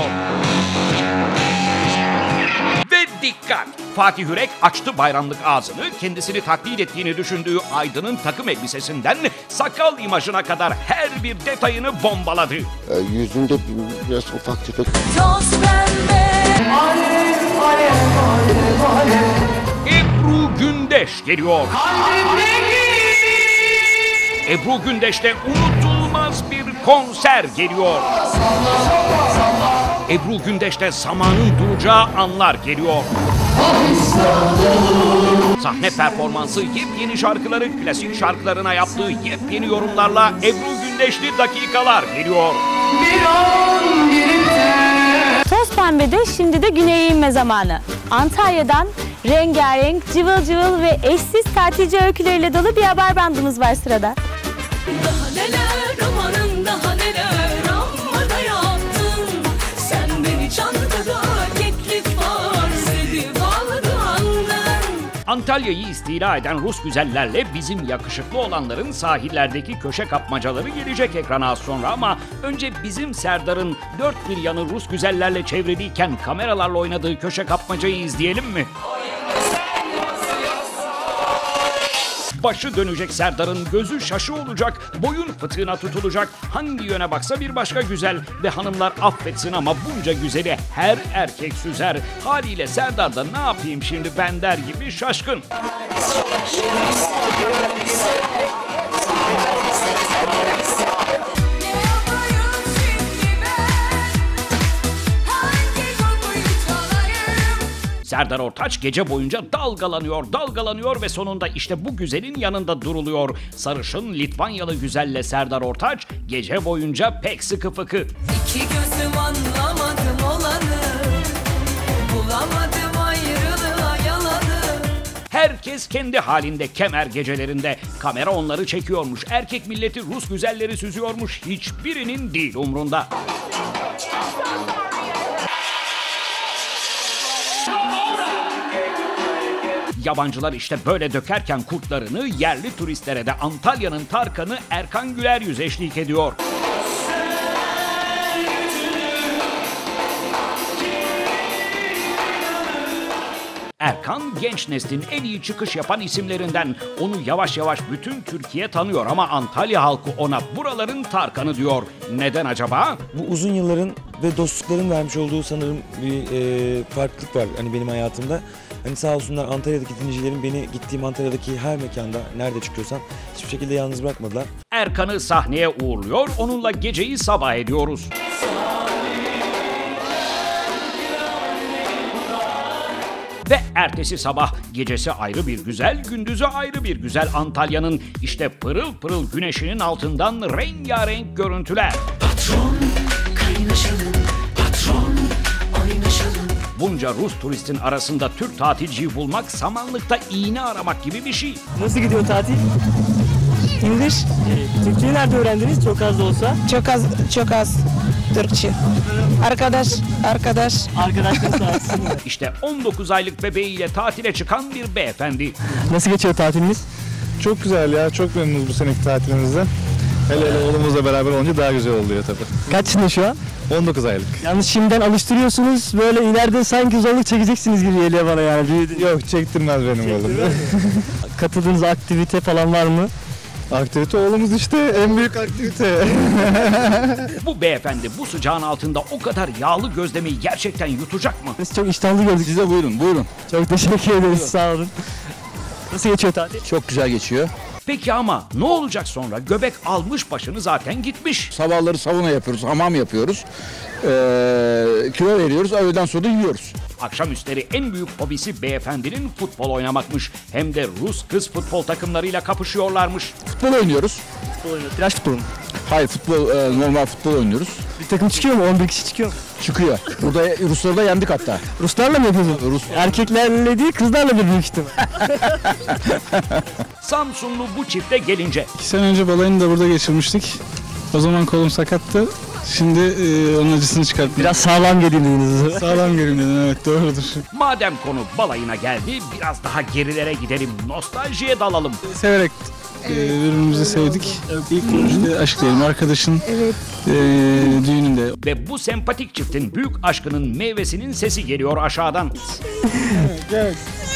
Ve dikkat! Fatih Yürek açtı bayramlık ağzını, kendisini taklit ettiğini düşündüğü Aydın'ın takım elbisesinden sakal imajına kadar her bir detayını bombaladı. Yüzünde biraz ufak tefek. Toz pembe. Ebru Gündeş geliyor. Ebru Gündeş'te unutulmaz bir konser geliyor. Ebru Gündeş'te zamanın duracağı anlar geliyor. Sahne performansı yepyeni şarkıları klasik şarkılarına yaptığı yepyeni yorumlarla Ebru Gündeşli dakikalar geliyor. Toz Pembe'de şimdi de güneye inme zamanı. Antalya'dan rengarenk, cıvıl cıvıl ve eşsiz tatilci öyküleriyle dolu bir haber bandımız var sırada. Daha neler amanın daha neler amma da yaptın. Sen beni çantada keklik var sedip aldın. Antalya'yı istila eden Rus güzellerle bizim yakışıklı olanların sahillerdeki köşe kapmacaları gelecek ekrana az sonra ama önce bizim Serdar'ın dört bir yanı Rus güzellerle çevriliyken kameralarla oynadığı köşe kapmacayı izleyelim mi? Başı dönecek Serdar'ın, gözü şaşı olacak, boyun fıtığına tutulacak. Hangi yöne baksa bir başka güzel ve hanımlar affetsin ama bunca güzeli her erkek süzer. Haliyle Serdar da ne yapayım şimdi ben der gibi şaşkın. Serdar Ortaç gece boyunca dalgalanıyor ve sonunda işte bu güzelin yanında duruluyor. Sarışın Litvanyalı güzelle Serdar Ortaç gece boyunca pek sıkı fıkı. İki gözüm anlamadım olanı, bulamadım ayrılığa yalanı. Herkes kendi halinde kemer gecelerinde. Kamera onları çekiyormuş. Erkek milleti Rus güzelleri süzüyormuş. Hiçbirinin değil umrunda. Yabancılar işte böyle dökerken kurtlarını yerli turistlere de Antalya'nın Tarkan'ı Erkan Güler Yüz eşlik ediyor. Erkan genç neslin en iyi çıkış yapan isimlerinden. Onu yavaş yavaş bütün Türkiye tanıyor ama Antalya halkı ona buraların Tarkan'ı diyor. Neden acaba? Bu uzun yılların ve dostlukların vermiş olduğu sanırım bir farklılık var hani benim hayatımda. Hani sağ olsunlar Antalya'daki dinleyicilerim beni gittiğim Antalya'daki her mekanda nerede çıkıyorsam hiçbir şekilde yalnız bırakmadılar. Erkan'ı sahneye uğurluyor, onunla geceyi sabah ediyoruz. Ve ertesi sabah gecesi ayrı bir güzel, gündüzü ayrı bir güzel Antalya'nın işte pırıl pırıl güneşinin altından rengarenk görüntüler. Patron kaynaşalım, patron oynaşalım. Bunca Rus turistin arasında Türk tatilciyi bulmak samanlıkta iğne aramak gibi bir şey. Nasıl gidiyor tatil? English. Türkçeyi nerede öğrendiniz? Çok az da olsa. Çok az Türkçe. Arkadaş. Arkadaşlar sağ olsun. İşte 19 aylık bebeğiyle tatile çıkan bir beyefendi. Nasıl geçiyor tatiliniz? Çok güzel ya. Çok memnunuz bu seneki tatilimizden. Hele oğlumuzla beraber olunca daha güzel oluyor tabii. Kaç yaşında şu an? 19 aylık. Yalnız şimdiden alıştırıyorsunuz. Böyle ileride sanki zorluk çekeceksiniz gibi geliyor bana yani. Yok çektirmez benim oğlum. Katıldığınız aktivite falan var mı? Aktivite oğlumuz işte en büyük aktivite. Bu beyefendi bu sıcağın altında o kadar yağlı gözlemeyi gerçekten yutacak mı? Biz çok iştahlı gördük. Size buyurun. Çok teşekkür ederiz. Sağ olun. Nasıl geçiyor tatil? Çok güzel geçiyor. Peki ama ne olacak sonra? Göbek almış başını zaten gitmiş. Sabahları sauna yapıyoruz, hamam yapıyoruz. Kilo veriyoruz, öğleden sonra da yiyoruz. Akşamüstleri en büyük hobisi beyefendinin futbol oynamakmış. Hem de Rus kız futbol takımlarıyla kapışıyorlarmış. Futbol oynuyoruz. Flash futbol mu? Hayır normal futbol oynuyoruz. Bir takım çıkıyor mu? 11 kişi çıkıyor mu? Çıkıyor. Burada Rusları da yendik hatta. Ruslarla mı yapıyorsunuz? Rus. Erkeklerle değil kızlarla bir büyük ihtimal. Samsunlu bu çifte gelince. 2 sene önce balayını da burada geçirmiştik. O zaman kolum sakattı. Şimdi onun acısını çıkarttım. Biraz sağlam geleyim dediniz. Sağlam geleyim dedim, evet doğrudur. Madem konu balayına geldi biraz daha gerilere gidelim. Nostaljiye dalalım. Severek birbirimizi sevdik. İlk işte aşk diyelim arkadaşın düğününde. Ve bu sempatik çiftin büyük aşkının meyvesinin sesi geliyor aşağıdan. Gel.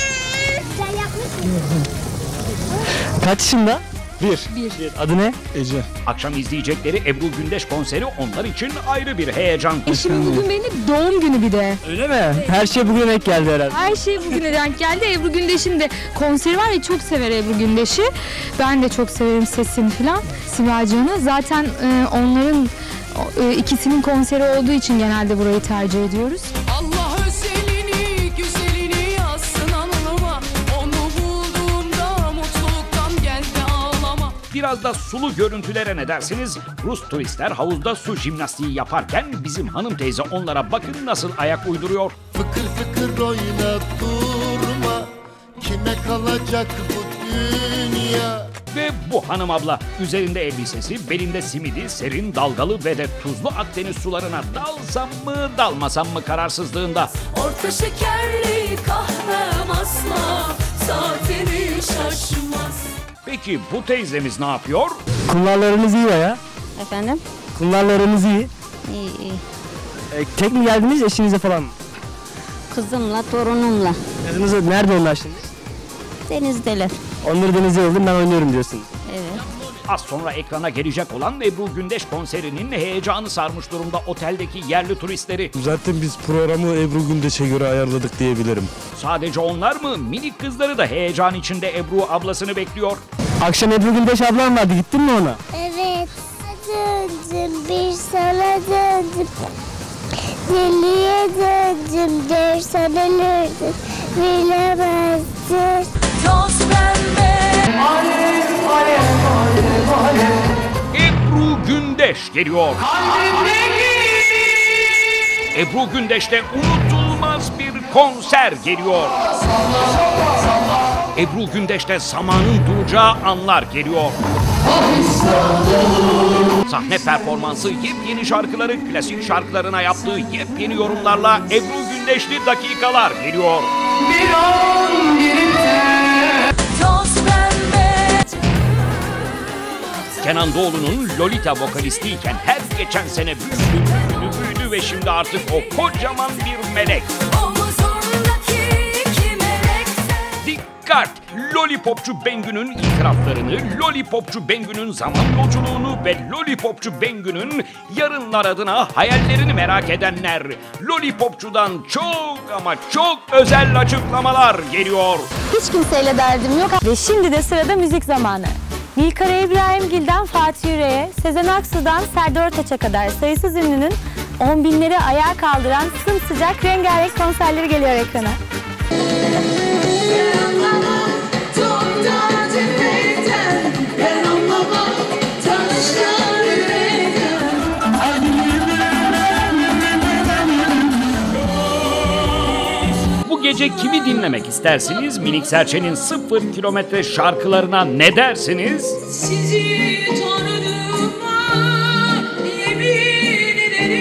Kaç yaşında? Bir. Adı ne? Ece. Akşam izleyecekleri Ebru Gündeş konseri onlar için ayrı bir heyecan. Eşimin bugün benim doğum günü bir de. Öyle mi? Her şey bugüne denk geldi herhalde. Her şey bugüne denk geldi. Ebru Gündeş'in de konseri var ya, çok sever Ebru Gündeş'i. Ben de çok severim sesini falan. Sibelcan'ı. Zaten onların ikisinin konseri olduğu için genelde burayı tercih ediyoruz. Allah özelini, güzelini yazsın anıma. Onu bulduğumda mutluluktan gel de ağlama. Biraz da sulu görüntülere ne dersiniz? Rus turistler havuzda su jimnastiği yaparken bizim hanım teyze onlara bakın nasıl ayak uyduruyor. Fıkır fıkır oynat durma, kime kalacak bu dünya? Ve bu hanım abla üzerinde elbisesi, belinde simidi, serin, dalgalı ve de tuzlu Akdeniz sularına dalsam mı dalmasam mı kararsızlığında. Orta şekerli kahvem asla saatini şaşmaz. Peki bu teyzemiz ne yapıyor? Kumlarlarınız iyi ya. Efendim? Kumlarlarınız iyi. İyi. Tek mi geldiniz eşinizle falan mı? Kızımla, torunumla. Kızınız nerede onlar şimdi? Denizdeler. Onları denize yolladım, ben oynuyorum diyorsunuz. Evet. Az sonra ekrana gelecek olan Ebru Gündeş konserinin heyecanı sarmış durumda oteldeki yerli turistleri. Zaten biz programı Ebru Gündeş'e göre ayarladık diyebilirim. Sadece onlar mı? Minik kızları da heyecan içinde Ebru ablasını bekliyor. Akşam Ebru Gündeş ablam vardı, gittin mi ona? Evet. Döndüm, bir sana döndüm. Deliye döndüm dersen ölürdüm bilemezsin. Toz pembe. Alev alev alev alev. Ebru Gündeş geliyor. Ebru Gündeş'te unutulmaz bir konser geliyor. Ebru Gündeş'te zamanın duracağı anlar geliyor. Sahne performansı, yepyeni şarkıları klasik şarkılarına yaptığı yepyeni yorumlarla Ebru Gündeşli dakikalar geliyor. Bir an birlikte. Toz pembe. Kenan Doğulu'nun Lolita vokalistiyken her geçen sene büyüdü ve şimdi artık o kocaman bir melek. Dikkat! Lollipopçu Bengü'nün itiraflarını, Lollipopçu Bengü'nün zaman yolculuğunu ve Lollipopçu Bengü'nün yarınlar adına hayallerini merak edenler. Lollipopçu'dan çok ama çok özel açıklamalar geliyor. Hiç kimseyle derdim yok. Ve şimdi de sırada müzik zamanı. Nilkara İbrahimgil'den Fatih Yüreğe, Sezen Aksu'dan Serdar Ortaç'a kadar sayısız ünlünün 10 binleri ayağa kaldıran sımsıcak rengarenk konserleri geliyor ekrana. Bu gece kimi dinlemek istersiniz? Minik Serçe'nin 0 kilometre şarkılarına ne dersiniz? Sizi tanıdığıma yemin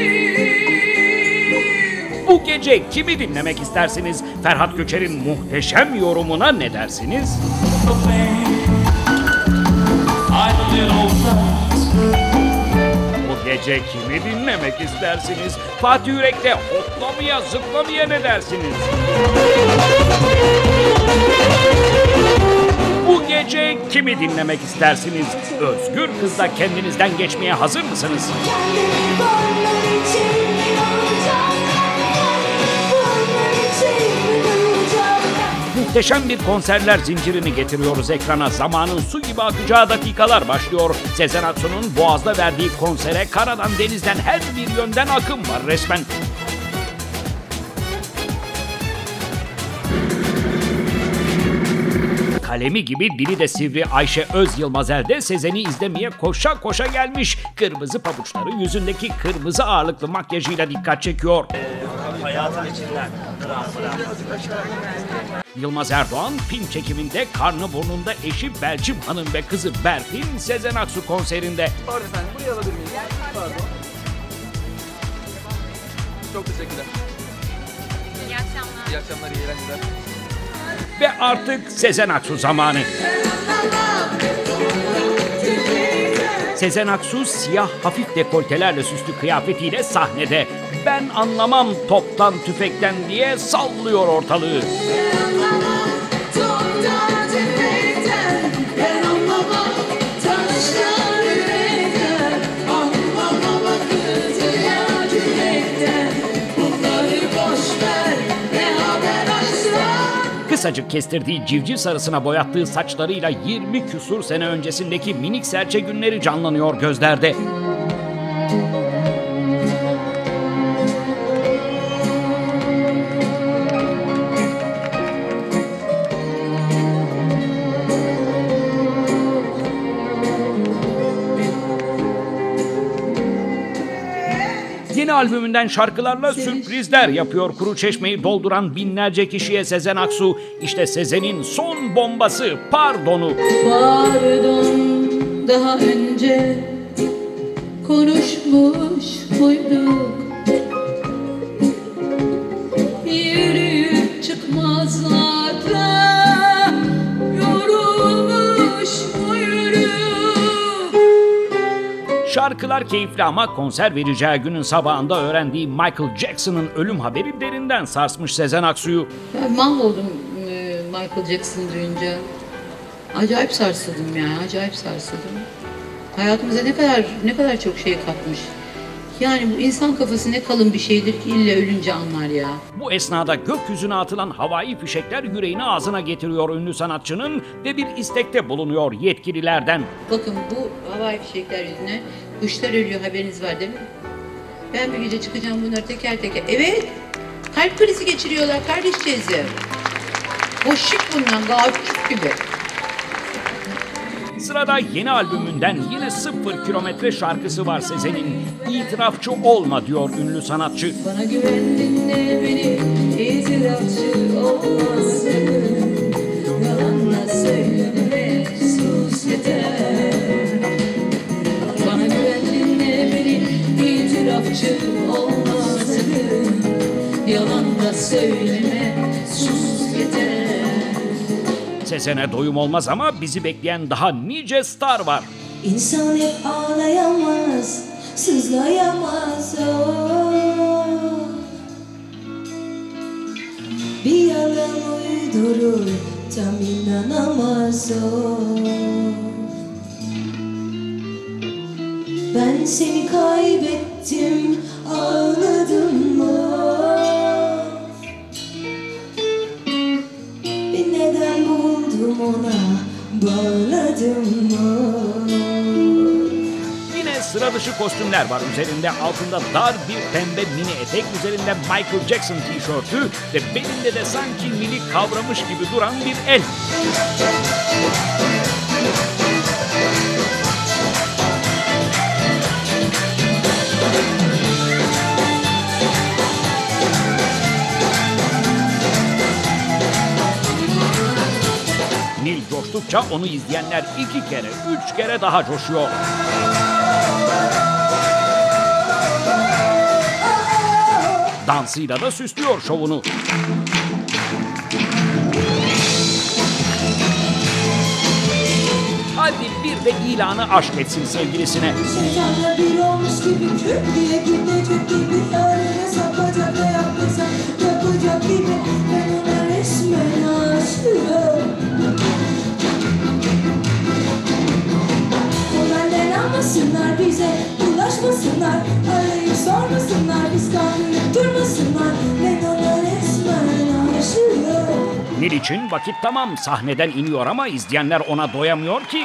ederim. Bu gece kimi dinlemek istersiniz? Ferhat Göçer'in muhteşem yorumuna ne dersiniz? Bu gece kimi dinlemek istersiniz? Fatih Yürek'te hoplamaya zıplamaya ne dersiniz? Bu gece kimi dinlemek istersiniz? Özgür Kız'da kendinizden geçmeye hazır mısınız? Muhteşem bir konserler zincirini getiriyoruz ekrana. Zamanın su gibi akacağı dakikalar başlıyor. Sezen Aksu'nun Boğaz'da verdiği konsere karadan denizden her bir yönden akım var resmen. Kalemi gibi dili de sivri Ayşe Özyılmazer de Sezen'i izlemeye koşa koşa gelmiş. Kırmızı pabuçları yüzündeki kırmızı ağırlıklı makyajıyla dikkat çekiyor. Hayatın içinden. Yılmaz Erdoğan film çekiminde karnı burnunda eşi Belçim Hanım ve kızı Berfin Sezen Aksu konserinde. Pardon efendim, buraya alabilir miyim? Pardon. Çok teşekkürler. İyi akşamlar. İyi akşamlar, iyi eğlenceler. Ve artık Sezen Aksu zamanı. Sezen Aksu siyah hafif dekoltelerle süslü kıyafetiyle sahnede. Ben anlamam toptan tüfekten diye sallıyor ortalığı. Kısacık kestirdiği civciv sarısına boyattığı saçlarıyla 20 küsur sene öncesindeki minik serçe günleri canlanıyor gözlerde. Yeni albümünden şarkılarla sürprizler yapıyor Kuruçeşme'yi dolduran binlerce kişiye Sezen Aksu. İşte Sezen'in son bombası Pardon'u. Pardon, daha önce konuşmuş muyduk? Yürüyüp çıkmazlarda yorulmuş muyduk? Şarkılar keyifli ama konser vereceği günün sabahında öğrendiği Michael Jackson'ın ölüm haberi derinden sarsmış Sezen Aksu'yu. Ben mahvoldum Michael Jackson duyunca. Acayip sarsıldım yani, acayip sarsıldım. Hayatımıza ne kadar çok şey katmış. Yani bu insan kafası ne kalın bir şeydir ki illa ölünce anlar ya. Bu esnada gökyüzüne atılan havai fişekler yüreğini ağzına getiriyor ünlü sanatçının ve bir istekte bulunuyor yetkililerden. Bakın bu havai fişekler yüzünden kuşlar ölüyor, haberiniz var değil mi? Ben bir gece çıkacağım bunları teker teker. Evet. Kalp krizi geçiriyorlar kardeşçeyizim. Boşluk bundan gavşuk gibi. Sırada yeni albümünden yine 0 kilometre şarkısı var Sezen'in. İtirafçı olma diyor ünlü sanatçı. Bana güvendin de beni itirafçı olmasın. Yalanla söyleme sus yeter. Bana güvendin de beni itirafçı olmasın. Yalanla söyleme sus yeter. Sezen'e doyum olmaz ama bizi bekleyen daha nice star var. İnsan hep ağlayamaz, sızlayamaz o. Bir yalan uydurur, tam inanamaz o. Ben seni kaybettim, ağladım mı? Bir neden buldum ona, bağladım mı? Yine sıra dışı kostümler var üzerinde. Altında dar bir pembe mini etek, üzerinde Michael Jackson tişörtü ve belinde de sanki Nil'i kavramış gibi duran bir el. Nil coştukça onu izleyenler 2 kere, 3 kere daha coşuyor. Dansıyla da süslüyor şovunu. Hadi bir de ilanı aşk etsin sevgilisine. Şeytanla bir olmuş gibi kürk diye gidecek gibi öyle sapacak ne yaptıysa yapacak gibi ben ona resmen aşığım. O benden almasınlar bize ulaşmasınlar arayıp sormasınlar biz kandırıp durmasınlar ben ona resmen aşığım. Nil için vakit tamam, sahneden iniyor ama izleyenler ona doyamıyor ki.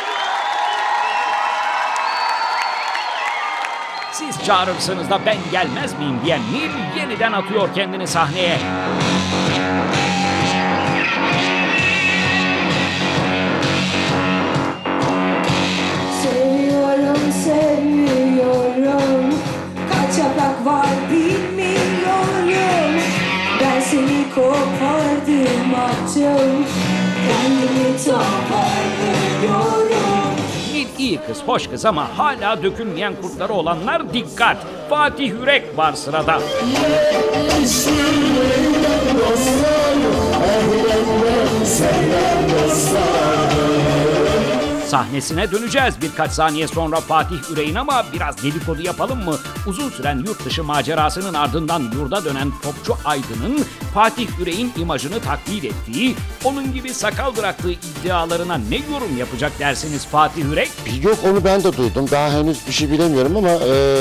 Siz çağırırsınız da ben gelmez miyim diyen Nil yeniden atıyor kendini sahneye. Seviyorum, sevmiyorum. Kaç yaprak var bilmiyorum. Ben seni kopardım attım. Kendimi toparlıyorum. Nil iyi kız, hoş kız ama hala dökülmeyen kurtları olanlar dikkat. Fatih Yürek var sırada. Sahnesine döneceğiz birkaç saniye sonra Fatih Yürek'in ama biraz dedikodu yapalım mı? Uzun süren yurt dışı macerasının ardından yurda dönen popçu Aydın'ın Fatih Yürek'in imajını taklit ettiği, onun gibi sakal bıraktığı iddialarına ne yorum yapacak dersiniz Fatih Yürek? Yok, onu ben de duydum. Daha henüz bir şey bilemiyorum ama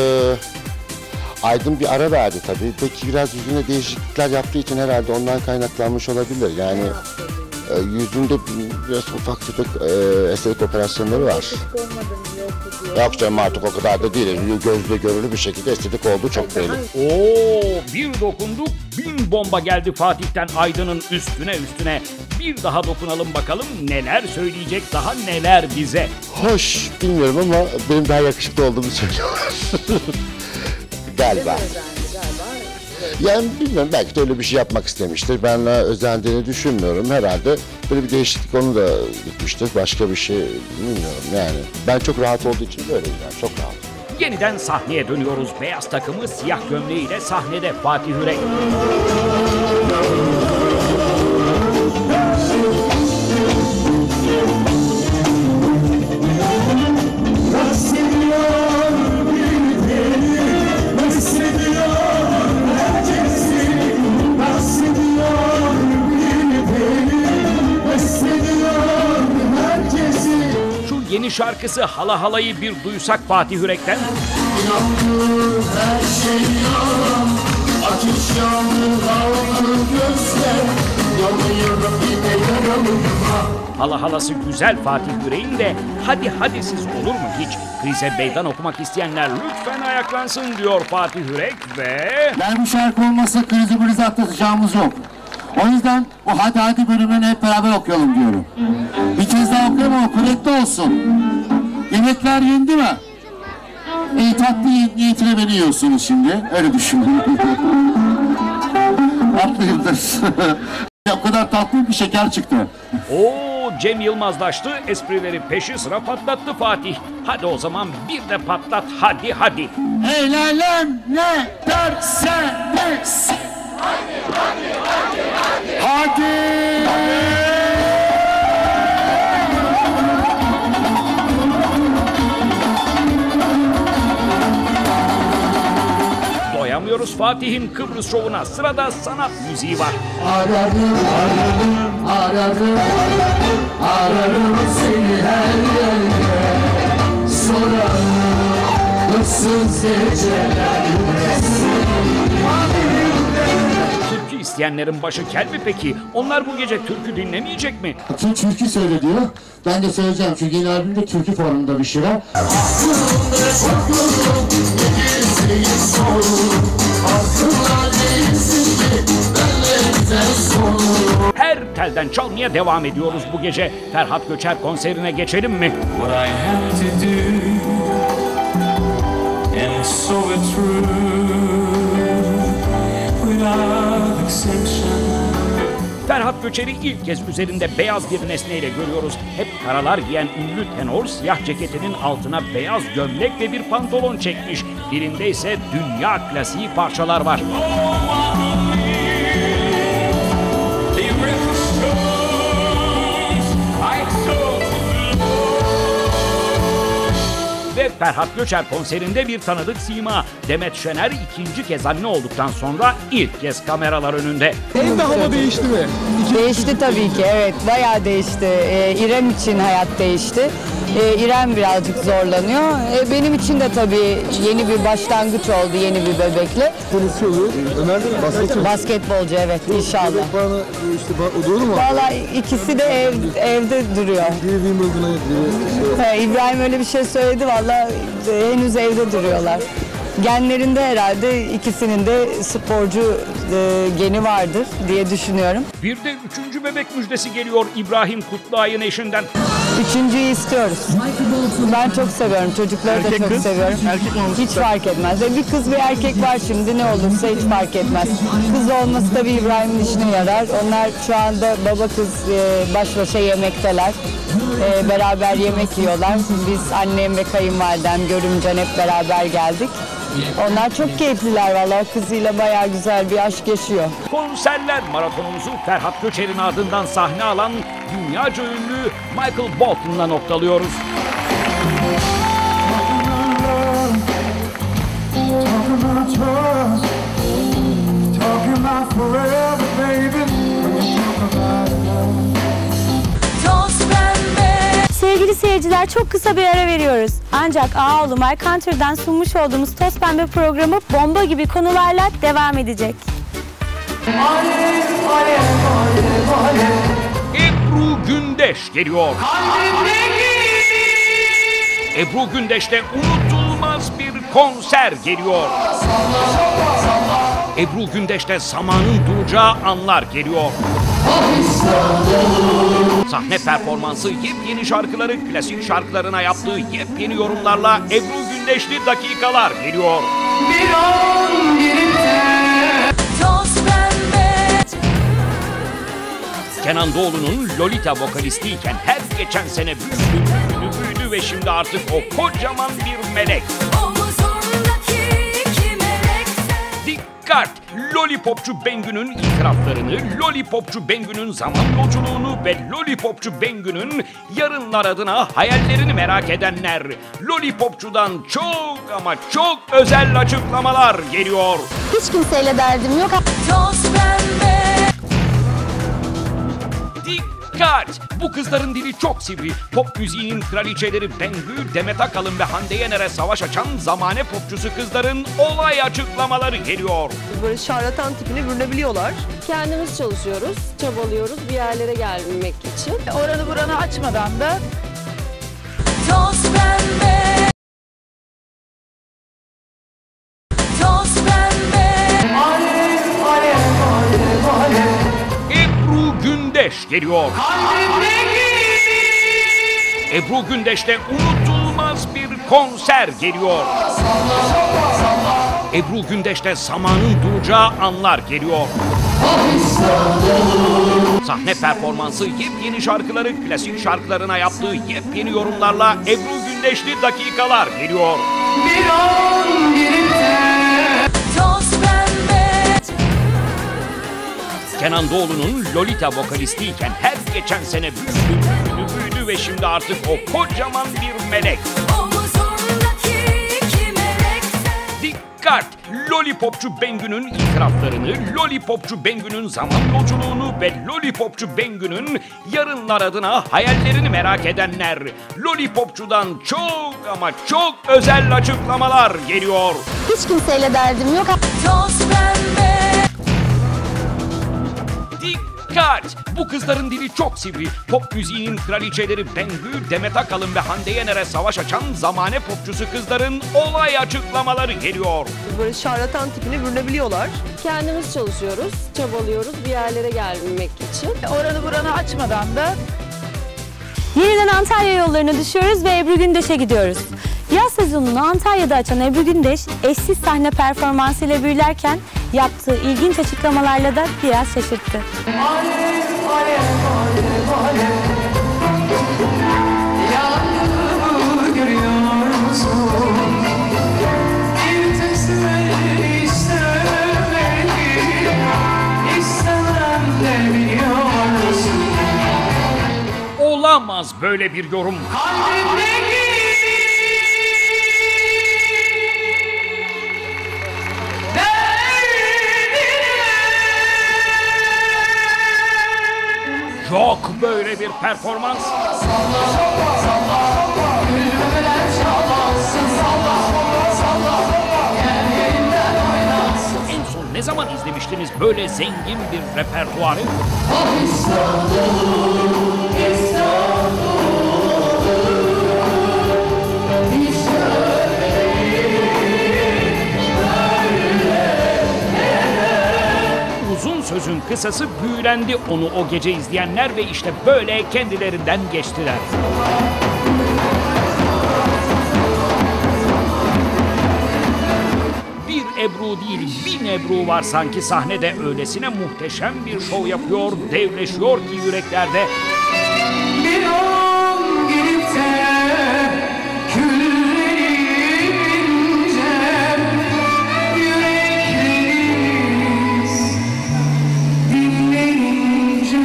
Aydın bir ara verdi tabii. Peki biraz yüzüne değişiklikler yaptığı için herhalde ondan kaynaklanmış olabilir. Yani yüzünde biraz ufak tefek estetik operasyonları var. Yok canım, artık o kadar da değil. Gözle görülür bir şekilde estetik olduğu çok belli. Oo, bir dokunduk, 1000 bomba geldi Fatih'ten Aydın'ın üstüne. Bir daha dokunalım bakalım neler söyleyecek, daha neler bize. Hoş, bilmiyorum ama benim daha yakışıklı olduğumu söylüyorlar. Galiba. Yani bilmiyorum, belki de öyle bir şey yapmak istemiştir. Benle özendiğini düşünmüyorum. Herhalde böyle bir değişiklik onu da gitmiştir. Başka bir şey bilmiyorum yani. Ben çok rahat olduğu için böyleyim yani, çok rahat. Yeniden sahneye dönüyoruz. Beyaz takımı siyah gömleğiyle sahnede Fatih Yürek. Yeni şarkısı Hala Hala'yı bir duysak Fatih Yürek'ten. İnandım her şey yalan. Ateş yandı, aldı gözler. Yanıyorum yine yaralıyım. Halası güzel Fatih Yürek'in de hadi hadisiz olur mu hiç? Krize meydan okumak isteyenler lütfen ayaklansın diyor Fatih Yürek ve... Yani bu şarkı olmasa krizi atlatacağımız yok. O yüzden o hadi bölümünü hep beraber okuyalım diyorum. Bir kez daha okuyalım ama kuvvetli olsun. Yemekler yendi mi? Tatlı niyetine beni yiyorsunuz şimdi. Öyle düşünün. Tatlıyımdır. O kadar tatlıyım ki şeker çıktı. Oo, Cem Yılmazlaştı, esprileri peşi sıra patlattı Fatih. Hadi o zaman bir de patlat, hadi. El alem ne derse desin. Hadi. Doyamıyoruz Fatih'in Kıbrıs şovuna. Sırada sanat müziği var. Ararım seni her yerde. Sorarım ıssız gecelerde. Türkü isteyenlerin başı kel mi peki? Onlar bu gece türkü dinlemeyecek mi? Kim türkü söyle diyor. Ben de söyleyeceğim çünkü yeni albümde türkü formunda bir şey var. Aklımda çok yoruldum, ne gizliyi sorum. Aklımda değilsin ki, benle güzel sorum. Her telden çalmaya devam ediyoruz bu gece. Ferhat Göçer konserine geçelim mi? What I have to do, and so true, without exception. Ferhat Göçer'i ilk kez üzerinde beyaz bir nesneyle görüyoruz. Hep karalar giyen ünlü tenor siyah ceketinin altına beyaz gömlek ve bir pantolon çekmiş. Birinde ise dünya klasiği parçalar var. Ve Ferhat Göçer konserinde bir tanıdık sima. Demet Şener ikinci kez anne olduktan sonra ilk kez kameralar önünde. Evde hava değişti mi? Değişti tabii ki, evet, bayağı değişti. İrem için hayat değişti. İrem birazcık zorlanıyor. Benim için de tabii yeni bir başlangıç oldu, yeni bir bebekle. Tenisi oluyor. Ömer de basketçi. Basketbolcu, evet, inşallah. Bebek bağını işte doğru mu? Vallahi ikisi de evde duruyor. Biri Wimbledon'a İbrahim öyle bir şey söyledi, vallahi henüz evde duruyorlar. Genlerinde herhalde ikisinin de sporcu geni vardır diye düşünüyorum. Bir de üçüncü bebek müjdesi geliyor İbrahim Kutluay'ın eşinden. Üçüncüyü istiyoruz. Ben çok seviyorum, çocukları da çok seviyorum. Hiç fark etmez. Bir kız bir erkek var şimdi, ne olursa hiç fark etmez. Kız olması tabii İbrahim'in işine yarar. Onlar şu anda baba kız baş başa yemekteler. Beraber yemek yiyorlar. Biz annem ve kayınvalidem, görümcem hep beraber geldik. Onlar çok keyifliler vallahi, kızıyla bayağı güzel bir aşk yaşıyor. Konserler maratonumuzu Ferhat Göçer'in ardından sahne alan dünyaca ünlü Michael Bolton'la noktalıyoruz. Sevgili seyirciler, çok kısa bir ara veriyoruz. Ancak Ağaoğlu My Country'den sunmuş olduğumuz Toz Pembe programı bomba gibi konularla devam edecek. Ebru Gündeş geliyor. Ebru Gündeş'te unutulmaz bir konser geliyor. Ebru Gündeş'te zamanın duracağı anlar geliyor. Sahne performansı, yepyeni şarkıları klasik şarkılarına yaptığı yepyeni yorumlarla Ebru Gündeşli dakikalar geliyor. Kenan Doğulu'nun Lolita vokalistiyken her geçen sene büyüdü ve şimdi artık o kocaman bir melek. Dikkat! Lollipopçu Bengü'nün itiraflarını, Lollipopçu Bengü'nün zaman yolculuğunu ve Lollipopçu Bengü'nün yarınlar adına hayallerini merak edenler. Lollipopçu'dan çok ama çok özel açıklamalar geliyor. Hiç kimseyle derdim yok. Dikkat! Dikkat! Bu kızların dili çok sivri. Pop müziğinin kraliçeleri Bengü, Demet Akalın ve Hande Yener'e savaş açan zamane popçusu kızların olay açıklamaları geliyor. Böyle şarlatan tipine bürünebiliyorlar. Kendimiz çalışıyoruz, çabalıyoruz bir yerlere gelmek için. Oranı buranı açmadan da Toz pembe, toz pembe. Alev, alev, alev, alev. Ebru Gündeş geliyor. Ebru Gündeş'te unutulmaz bir konser geliyor. Ebru Gündeş'te zamanın duracağı anlar geliyor. Sahne performansı yepyeni şarkıları klasik şarkılarına yaptığı yepyeni yorumlarla Ebru Gündeşli dakikalar geliyor. Bir an gelip de Toz pembe. Kenan Doğulu'nun Lolita vokalistiyken her geçen sene büyüdü ve şimdi artık o kocaman bir melek. Dikkat! Lollipopçu Bengü'nün itiraflarını, Lollipopçu Bengü'nün zaman yolculuğunu ve Lollipopçu Bengü'nün yarınlar adına hayallerini merak edenler. Lollipopçu'dan çok ama çok özel açıklamalar geliyor. Hiç kimseyle derdim yok. Toz pembe. Dikkat! Bu kızların dili çok sivri. Pop müziğinin kraliçeleri Bengü, Demet Akalın ve Hande Yener'e savaş açan zamane popçusu kızların olay açıklamaları geliyor. Böyle şarlatan tipine bürünebiliyorlar. Kendimiz çalışıyoruz, çabalıyoruz bir yerlere gelmek için. oranı buranı açmadan da Yeniden Antalya yollarına düşüyoruz ve Ebru Gündeş'e gidiyoruz. Yaz sezonunu Antalya'da açan Ebru Gündeş, eşsiz sahne performansıyla büyülerken yaptığı ilginç açıklamalarla da biraz şaşırttı. alev, alev, alev, alev. Yandığımı görüyor musun? Bir teslimeli istemeyi istemem de biliyor musun? Olamaz böyle bir yorum. Kalbimdeki Yok böyle bir performans. En son ne zaman izlemiştiniz böyle zengin bir repertuarı? Uzun sözün kısası büyülendi onu o gece izleyenler ve işte böyle kendilerinden geçtiler. Bir Ebru değil, 1000 Ebru var sanki sahnede öylesine muhteşem bir şov yapıyor, devleşiyor ki yüreklerde. bir an gelip de küllerince yüreklerimiz dinleyince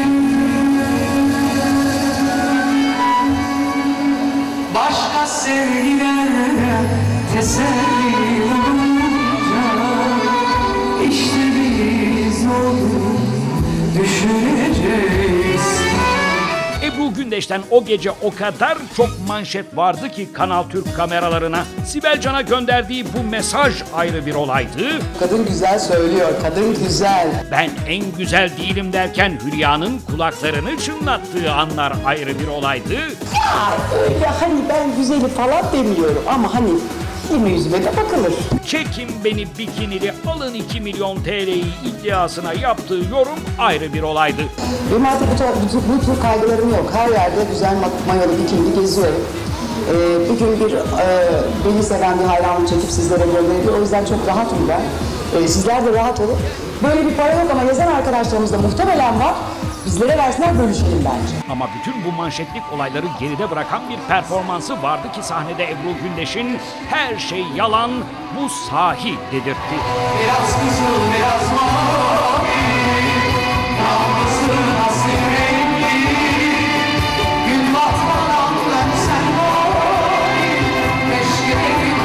başka sevgilere teselli bulunca işte biz onu düşüneceğiz. Ebru Gündeş'ten o gece o kadar çok manşet vardı ki Kanal Türk kameralarına. Sibel Can'a gönderdiği bu mesaj ayrı bir olaydı. Kadın güzel söylüyor, kadın güzel. Ben en güzel değilim derken Hülya'nın kulaklarını çınlattığı anlar ayrı bir olaydı. Ya öyle hani ben güzeli falan demiyorum ama hani yine yüzüme de bakılır. Çekin beni bikinili alın 2 milyon TL'yi iddiasına yaptığı yorum ayrı bir olaydı. Benim artık bu tür kaygılarım yok. Her yerde güzel mayolu bikinili geziyorum. Bir gün beni seven bir hayranım çekip sizlere gönderiyor. O yüzden çok rahatım ben. Sizler de rahat olun. Böyle bir para yok ama yazan arkadaşlarımız da muhtemelen var. Bizlere versinler, bölüşelim bence. Ama bütün bu manşetlik olayları geride bırakan bir performansı vardı ki sahnede Ebru Gündeş'in her şey yalan, bu sahi dedirtti. Biraz kızıl, biraz mavi, yalnızlığın hasret rengi, gün batmadan dönsen boy, keşke dedim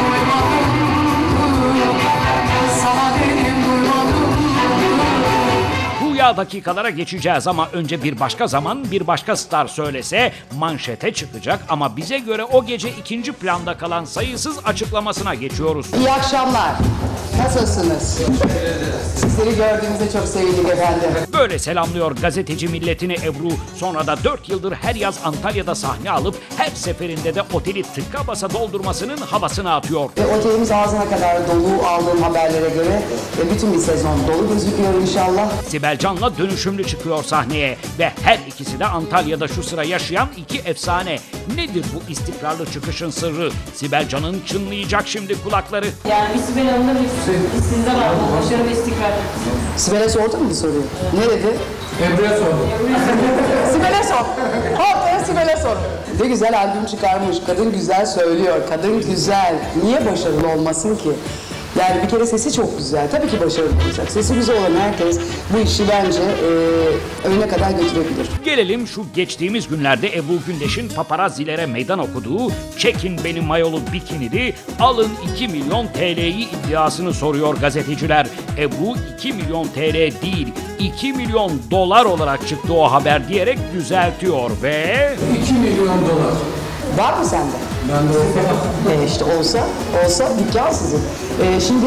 duymadım, sana dedim duymadım. Rüya dakikalara geçeceğiz ama önce bir başka zaman bir başka star söylese manşete çıkacak ama bize göre o gece ikinci planda kalan sayısız açıklamasına geçiyoruz. İyi akşamlar. Nasılsınız? Sizleri gördüğümüzde çok sevindik efendim. Böyle selamlıyor gazeteci milletini Ebru. Sonra da 4 yıldır her yaz Antalya'da sahne alıp her seferinde de oteli tıka basa doldurmasının havasını atıyor. Otelimiz ağzına kadar dolu aldığım haberlere göre bütün bir sezon dolu gözüküyor inşallah. Sibel Can'la dönüşümlü çıkıyor sahneye ve her ikisi de Antalya'da şu sıra yaşayan iki efsane. Nedir bu istikrarlı çıkışın sırrı? Sibel Can'ın çınlayacak şimdi kulakları. Yani bir Sibel Hanım'da bir sizde var bu başarı ve istikrar. Sibel'e sordun mu bu soruyu? Ne dedi? Ebru'ya sordum. Sibel'e sor. Ortaya Sibel'e sor. Ne güzel albüm çıkarmış. Kadın güzel söylüyor. Kadın güzel. Niye başarılı olmasın ki? Yani bir kere sesi çok güzel. Tabii ki başarılı olacak. Sesi güzel olan herkes bu işi bence önüne kadar götürebilir. Gelelim şu geçtiğimiz günlerde Ebru Gündeş'in paparazzilere meydan okuduğu "Çekin benim mayolu bikinili, alın 2 milyon TL'yi" iddiasını soruyor gazeteciler. Ebru 2 milyon TL değil 2 milyon dolar olarak çıktı o haber diyerek düzeltiyor ve... 2 milyon dolar. Var mı sende? Ben de işte olsa dükkan sizin. Şimdi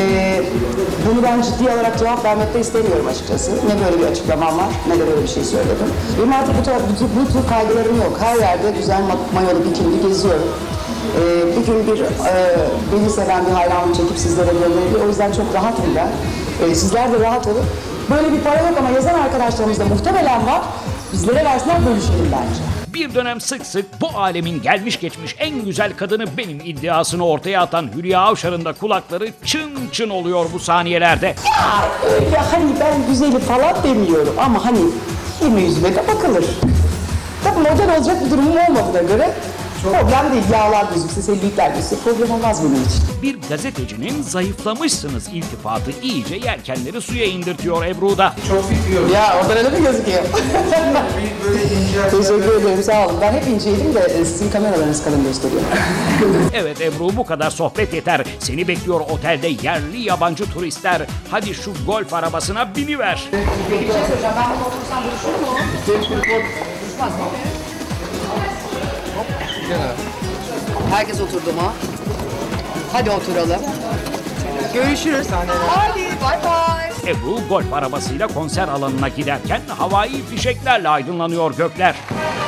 bunu ben ciddi olarak cevap vermekte istemiyorum açıkçası. Ne böyle bir açıklamam var, ne de böyle bir şey söyledim. Benim artık bu tür kaygılarım yok. Her yerde güzel mayolu bikinili geziyorum. Bir gün beni seven bir hayranımı çekip sizlere gönderdi. O yüzden çok rahatım ben. Sizler de rahat olun. Böyle bir para yok ama yazan arkadaşlarımız da muhtemelen var. Bizlere versinler, bölüşelim bence. Bir dönem sık sık bu alemin gelmiş geçmiş en güzel kadını benim iddiasını ortaya atan Hülya Avşar'ın da kulakları çın çın oluyor bu saniyelerde. Ya hani ben güzeli falan demiyorum ama hani yeme yüzüme de bakılır. Tabii model olacak bir durumum olmadığına göre problem değil. Yağlar gözükse, selülitler gözükse problem olmaz benim için. Bir gazetecinin zayıflamışsınız iltifatı iyice yelkenleri suya indirtiyor Ebru'da. Çok bitiyor. Ya oradan öyle mi gözüküyor? Böyle ince. Teşekkür ederim, sağ olun. Ben hep inceydim de sizin kameralarınız kalın gösteriyor. Evet Ebru, bu kadar sohbet yeter. Seni bekliyor otelde yerli yabancı turistler. Hadi şu golf arabasına biniver. Bir şey söyleyeceğim, ben bunu otursam buluşur mu? Buluşmaz mı? Herkes oturdu mu? Hadi oturalım. Görüşürüz. Hadi bay bay. Ebru golf arabasıyla konser alanına giderken havai fişeklerle aydınlanıyor gökler.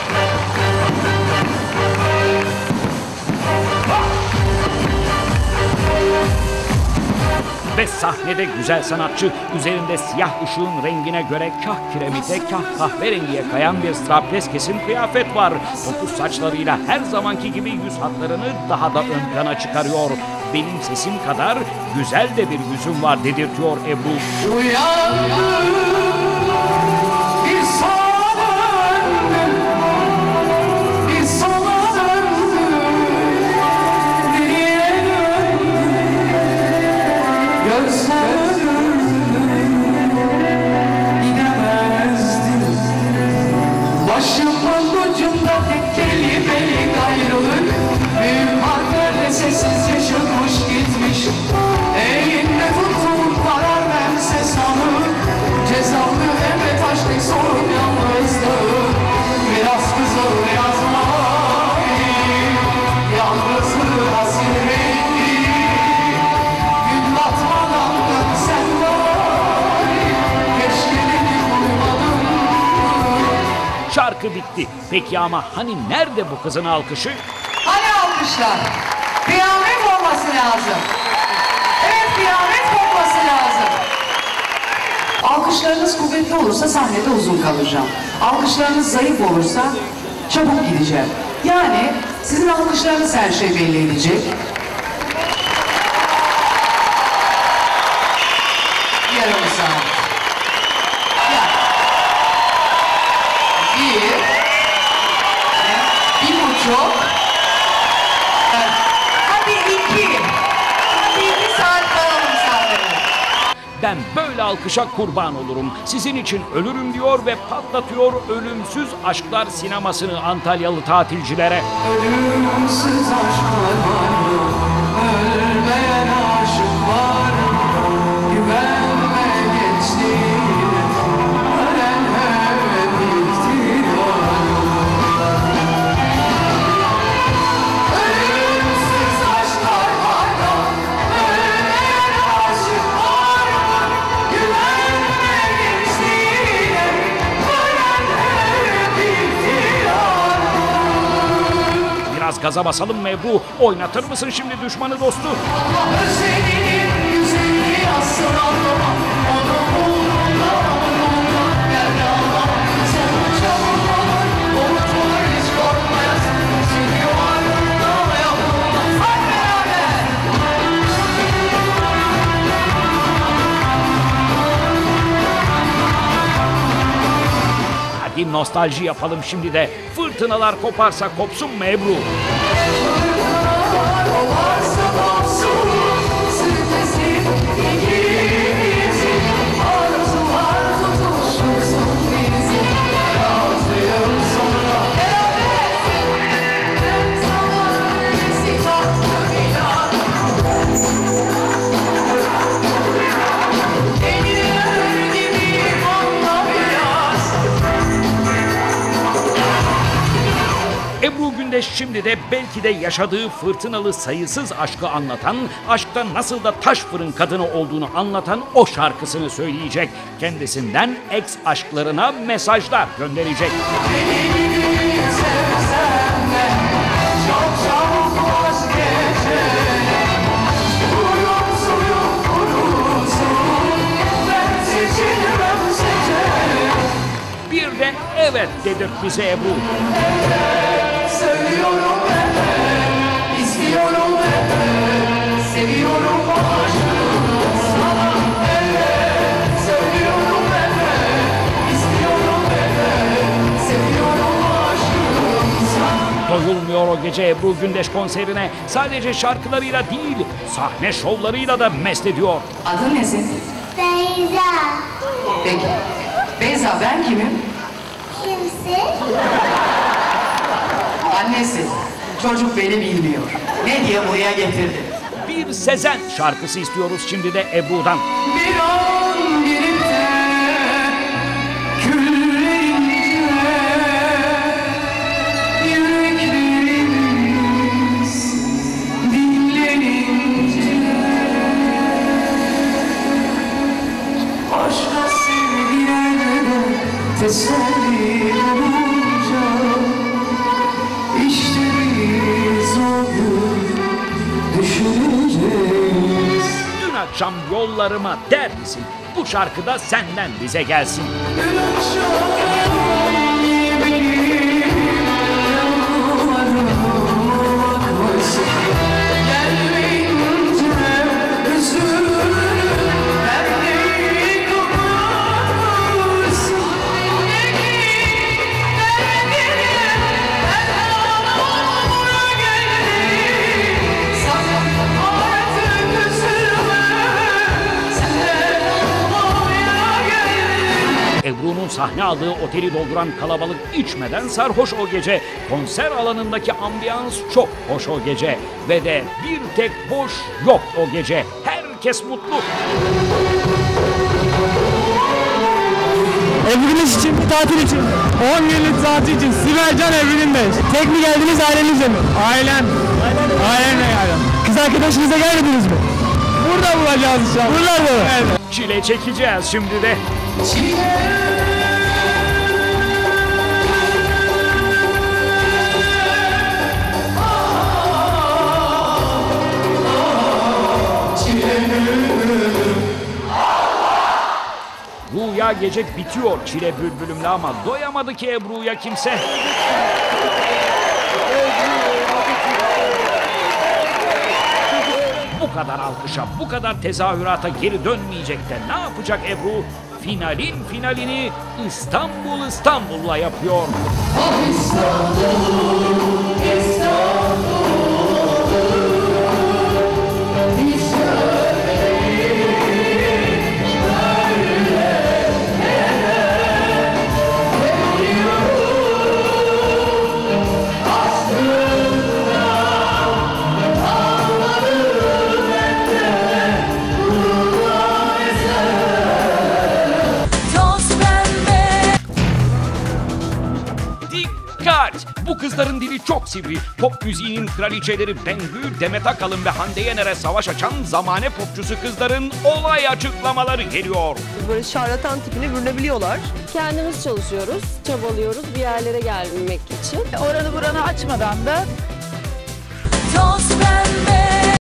Ve sahnede güzel sanatçı üzerinde siyah ışığın rengine göre kah kiremite kah kahverengiye kayan bir strapless kesim kıyafet var. Topuz saçlarıyla her zamanki gibi yüz hatlarını daha da ön plana çıkarıyor. Benim sesim kadar güzel de bir yüzüm var dedirtiyor Ebru. Uyandım, bir sağa döndüm, bir sola döndüm, nereye döndüm, görsem gidemezdim. Başımın ucunda tek kelimelik ayrılık, büyük harflerle sessizce çökmüş gitmiş. Eğinde tuttum karar verse sanır, cezalı evet aşk sorun yalnızlığı. Biraz kızıl yazmak, yalnızlığı hasretli. Gün batmadan dön sen var, keşke beni bulmadın. Şarkı bitti. Peki ama hani nerede bu kızın alkışı? Hani alkışlar? Kıyamet olması lazım. Evet, kıyamet olması lazım. Alkışlarınız kuvvetli olursa sahnede uzun kalacağım. Alkışlarınız zayıf olursa çabuk gideceğim. Yani sizin alkışlarınız her şey belli edecek. Yarım saat. Bir buçuk. Hadi 2. Hadi 2 saat kalalım sahnede. Ben böyle alkışa kurban olurum. Sizin için ölürüm diyor ve patlatıyor ölümsüz aşklar sinemasını Antalyalı tatilcilere. Ölümsüz aşklar var, ölmeyen aşık var, güvenme gençliğine. gaza basalım mı Ebru? Oynatır mısın şimdi düşmanı dostu? Senin güzelliği asıl anlamam. Onu uğruna onunla gel yanıma. Sen çabuk unutma hiç korkmayasın. Çünkü varlığına yapılmaz. Hadi beraber. Hadi nostalji yapalım şimdi de. Fırtınalar koparsa kopsun mu Ebru? Ebru Gündeş şimdi de belki de yaşadığı fırtınalı sayısız aşkı anlatan, aşkta nasıl da taş fırın kadını olduğunu anlatan o şarkısını söyleyecek. Kendisinden ex aşklarına mesajlar gönderecek. Bir de evet dedir bize Ebru. Söylüyorum ben, istiyorum ben, seviyorum aşkım sana. Evet, söylüyorum ben, istiyorum ben, seviyorum aşkım sana. Doyulmuyor o gece Ebru Gündeş konserine. Sadece şarkılarıyla değil, sahne şovlarıyla da mest ediyor. Adın ne senin? Beyza. Peki. Beyza ben kimim? Kimsin? Annesi. Çocuk beni bilmiyor. Ne diye buraya getirdi? Bir Sezen şarkısı istiyoruz şimdi de Ebru'dan. Bir an gelip de küllerince yüreklerimiz dinlenince başka sevgilerde teselli olunca işte biz o gün düşüneceğiz. Dün akşam yollarıma der misin? Bu şarkı da senden bize gelsin. Dün akşam yemeğim yollarıma koysun. Gelmeyince üzülürüm, perdeyi kapatırsın. Ebru'nun sahne aldığı oteli dolduran kalabalık içmeden sarhoş o gece. Konser alanındaki ambiyans çok hoş o gece. Ve de bir tek boş yok o gece. Herkes mutlu. Ebru Gündeş için bir tatil için. 10 günlük tatil için. Sibel Can Ebru Gündeş. Tek mi geldiniz ailenizle mi? Ailem. Ailemle geldim. Kız arkadaşınızla gelmediniz mi? Burada bulacağız inşallah. Buralarda mı? Evet. Çile çekeceğiz şimdi de. Rüya gece bitiyor çile bülbülümle ama doyamadı ki Ebru'ya kimse. Bu kadar alkışa, bu kadar tezahürata geri dönmeyecek de ne yapacak Ebru? Finalin finalini İstanbul'la yapıyor. Ah İstanbul, İstanbul. Bu kızların dili çok sivri. Pop müziğinin kraliçeleri Bengü, Demet Akalın ve Hande Yener'e savaş açan zamane popçusu kızların olay açıklamaları geliyor. Böyle şarlatan tipine bürünebiliyorlar. Kendimiz çalışıyoruz, çabalıyoruz bir yerlere gelmek için. Oranı buranı açmadan da toz pembe.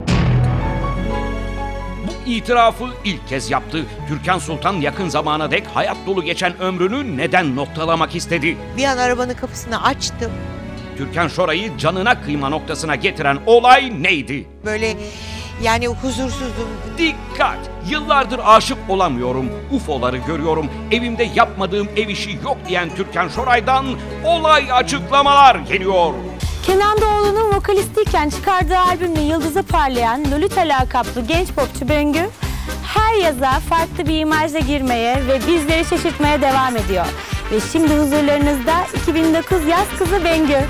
Bu itirafı ilk kez yaptı. Türkan Sultan yakın zamana dek hayat dolu geçen ömrünü neden noktalamak istedi? Bir an arabanın kapısını açtım. Türkan Şoray'ı canına kıyma noktasına getiren olay neydi? Böyle yani huzursuzum. Dikkat! Yıllardır aşık olamıyorum. UFO'ları görüyorum. Evimde yapmadığım ev işi yok diyen Türkan Şoray'dan olay açıklamalar geliyor. Kenan Doğulu'nun vokalistiyken çıkardığı albümle yıldızı parlayan Lolita lakaplı genç popçu Bengü, her yaza farklı bir imajla girmeye ve bizleri şaşırtmaya devam ediyor. Ve şimdi huzurlarınızda 2009 yaz kızı Bengü.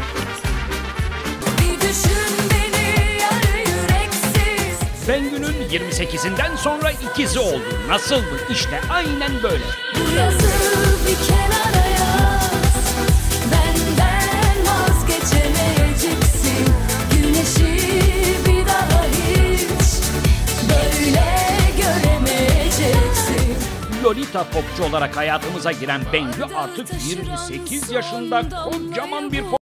Bengü'nün 28'inden sonra ikizi oldu. Nasıldı? İşte aynen böyle. Bu yazı bir kenara yaz. Benden vazgeçemeyeceksin. Güneşi bir daha hiç böyle göremeyeceksin. Lolita popçu olarak hayatımıza giren Bengü artık 28 yaşında kocaman bir pop.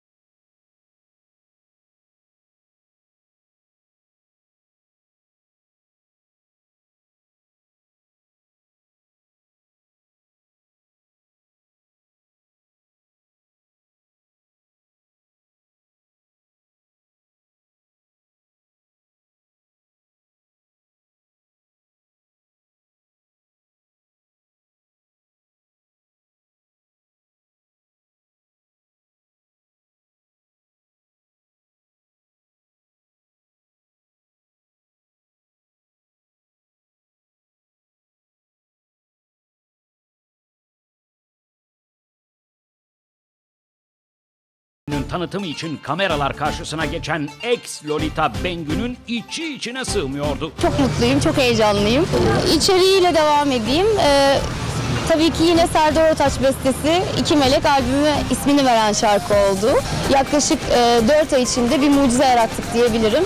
Tanıtımı için kameralar karşısına geçen ex Lolita Bengü'nün içi içine sığmıyordu. Çok mutluyum, çok heyecanlıyım. İçeriğiyle devam edeyim. Tabii ki yine Serdar Ortaç bestesi İki Melek albümü ismini veren şarkı oldu. Yaklaşık 4 ay içinde bir mucize yarattık diyebilirim.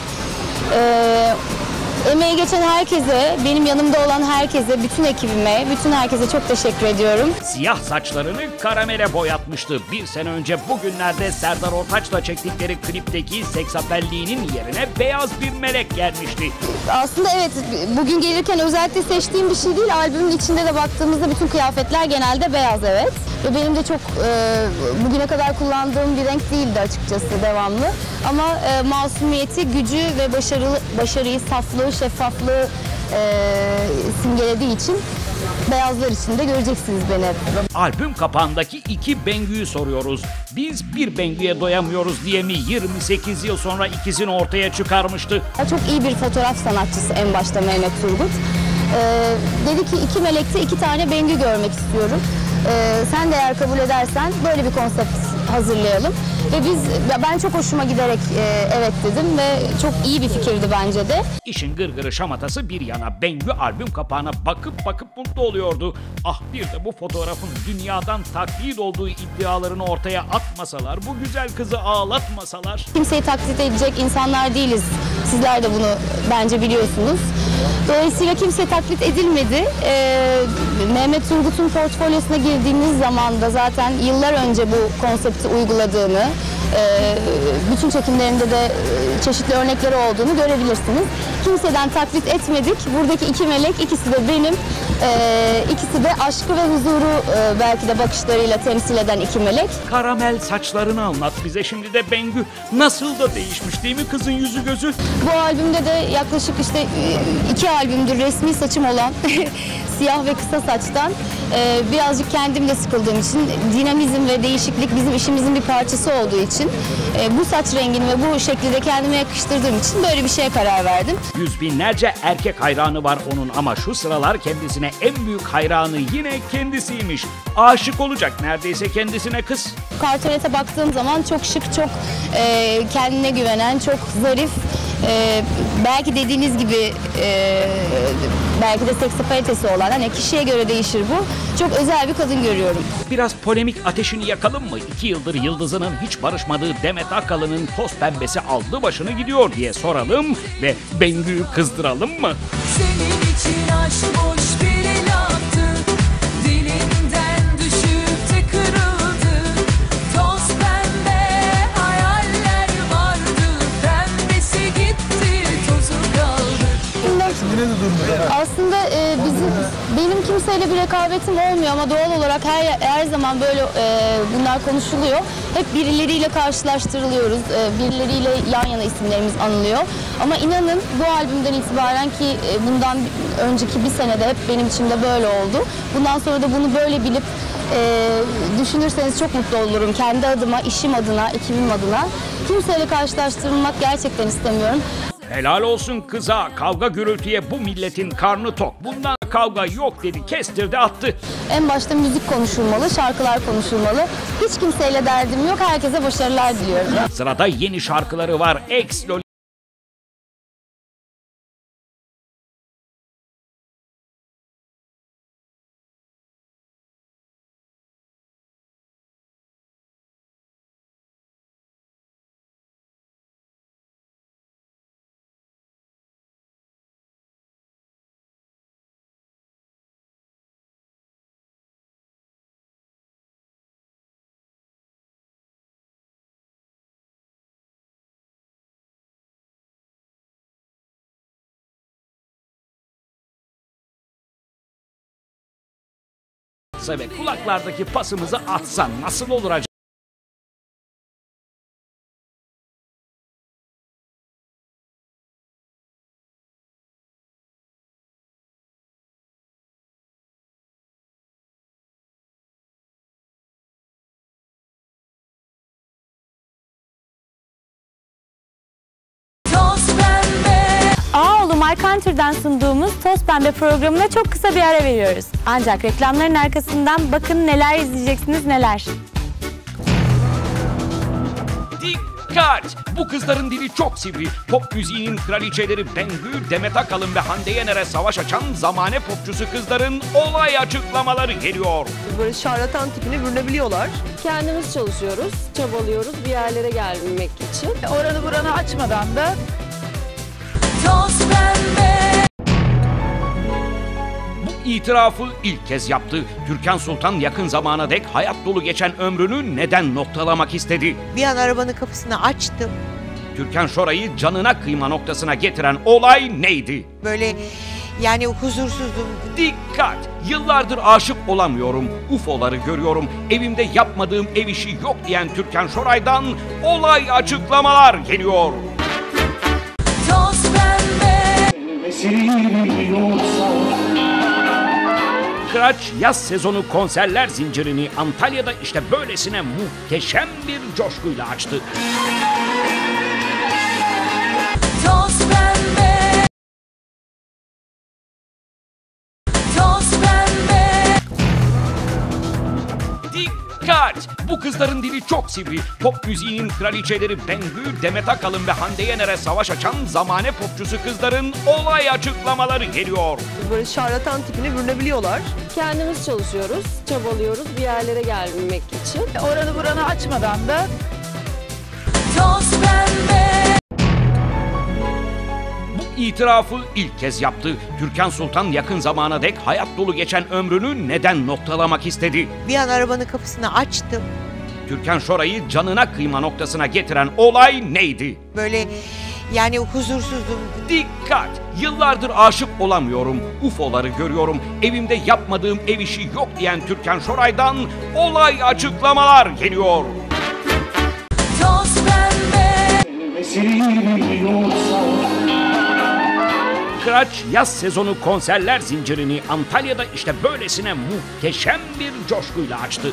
Emeği geçen herkese, benim yanımda olan herkese, bütün ekibime, bütün herkese çok teşekkür ediyorum. Siyah saçlarını karamele boyatmıştı. Bir sene önce bugünlerde Serdar Ortaç'la çektikleri klipteki seksapelliğinin yerine beyaz bir melek gelmişti. Aslında evet, bugün gelirken özellikle seçtiğim bir şey değil. Albümün içinde de baktığımızda bütün kıyafetler genelde beyaz, evet. Ve benim de çok bugüne kadar kullandığım bir renk değildi açıkçası devamlı. Ama masumiyeti, gücü ve başarıyı, saflığı, şeffaflığı simgelediği için beyazlar içinde göreceksiniz beni hep. Albüm kapağındaki iki Bengü'yü soruyoruz. Biz bir Bengü'ye doyamıyoruz diye mi 28 yıl sonra ikisini ortaya çıkarmıştı? Çok iyi bir fotoğraf sanatçısı en başta Mehmet Turgut. Dedi ki iki melekte 2 tane Bengü görmek istiyorum. Sen de eğer kabul edersen böyle bir konsept hazırlayalım. Ve ben çok hoşuma giderek evet dedim ve çok iyi bir fikirdi bence de. İşin gırgırı şamatası bir yana Bengü albüm kapağına bakıp mutlu oluyordu. Ah bir de bu fotoğrafın dünyadan taklit olduğu iddialarını ortaya atmasalar, bu güzel kızı ağlatmasalar. Kimseyi taklit edecek insanlar değiliz. Sizler de bunu bence biliyorsunuz. Dolayısıyla kimse taklit edilmedi. Mehmet Turgut'un portfolyosuna girdiğiniz zaman da zaten yıllar önce bu konsepti uyguladığını, bütün çekimlerinde de çeşitli örnekleri olduğunu görebilirsiniz. Kimseden taklit etmedik. Buradaki iki melek, ikisi de benim. İkisi de aşkı ve huzuru belki de bakışlarıyla temsil eden iki melek. Karamel saçlarını anlat bize şimdi de Bengü. Nasıl da değişmiş değil mi kızın yüzü gözü? Bu albümde de yaklaşık işte 2 albümdür resmi saçım olan siyah ve kısa saçtan birazcık kendim de sıkıldığım için, dinamizm ve değişiklik bizim işimizin bir parçası olduğu için bu saç rengini ve bu şekli de kendime yakıştırdığım için böyle bir şeye karar verdim. Yüz binlerce erkek hayranı var onun ama şu sıralar kendisine en büyük hayranı yine kendisiymiş. Aşık olacak neredeyse kendisine kız. Kartonete baktığım zaman çok şık, çok kendine güvenen, çok zarif, belki dediğiniz gibi belki de seksapalitesi olan, hani kişiye göre değişir bu. Çok özel bir kadın görüyorum. Biraz polemik ateşini yakalım mı? 2 yıldır yıldızının hiç barışmadığı Demet Akalın'ın toz pembesi aldı başını gidiyor diye soralım ve Bengü'yü kızdıralım mı? Senin için aşk boş bir laftı, dilinden düşüp de kırıldı. Toz pembe hayaller vardı, pembesi benim kimseyle bir rekabetim olmuyor ama doğal olarak her zaman böyle bunlar konuşuluyor. Hep birileriyle karşılaştırılıyoruz, birileriyle yan yana isimlerimiz anılıyor. Ama inanın bu albümden itibaren ki bundan önceki bir senede hep benim içimde böyle oldu. Bundan sonra da bunu böyle bilip düşünürseniz çok mutlu olurum. Kendi adıma, işim adına, ekibim adına. Kimseyle karşılaştırılmak gerçekten istemiyorum. Helal olsun kıza, kavga gürültüye bu milletin karnı tok. Bundan kavga yok dedi, kestirdi attı. En başta müzik konuşulmalı, şarkılar konuşulmalı. Hiç kimseyle derdim yok, herkese başarılar diliyorum. Sırada yeni şarkıları var. Ex-Loli. Ve kulaklardaki pasımızı atsan nasıl olur acaba? Ağoğlu Markantur'dan sunduğumuz Toz Pembe programına çok kısa bir ara veriyoruz. Ancak reklamların arkasından bakın neler izleyeceksiniz neler. Dikkat! Bu kızların dili çok sivri. Pop müziğinin kraliçeleri Bengü, Demet Akalın ve Hande Yener'e savaş açan zamane popçusu kızların olay açıklamaları geliyor. Böyle şarlatan tipini bürünebiliyorlar. Kendimiz çalışıyoruz, çabalıyoruz bir yerlere gelmek için. Oranı buranı açmadan da Bu itirafı ilk kez yaptı. Türkan Sultan yakın zamana dek hayat dolu geçen ömrünü neden noktalamak istedi? Bir an arabanın kapısını açtım. Türkan Şoray'ı canına kıyma noktasına getiren olay neydi? Böyle yani huzursuzdum. Dikkat! Yıllardır aşık olamıyorum. UFO'ları görüyorum. Evimde yapmadığım ev işi yok diyen Türkan Şoray'dan olay açıklamalar geliyor. Kıraç yaz sezonu konserler zincirini Antalya'da işte böylesine muhteşem bir coşkuyla açtı. Dikkat! Bu kızların dili çok sivri. Pop müziğinin kraliçeleri Bengü, Demet Akalın ve Hande Yener'e savaş açan zamane popçusu kızların olay açıklamaları geliyor. Böyle şarlatan tipini bürünebiliyorlar. Kendimiz çalışıyoruz, çabalıyoruz bir yerlere gelmek için. oranı buranı açmadan da Bu itirafı ilk kez yaptı. Türkan Sultan yakın zamana dek hayat dolu geçen ömrünü neden noktalamak istedi? Bir an arabanın kapısını açtım. Türkan Şoray'ı canına kıyma noktasına getiren olay neydi? Böyle yani huzursuzdum. Dikkat! Yıllardır aşık olamıyorum. UFO'ları görüyorum. Evimde yapmadığım ev işi yok diyen Türkan Şoray'dan olay açıklamalar geliyor. Kıraç yaz sezonu konserler zincirini Antalya'da işte böylesine muhteşem bir coşkuyla açtı.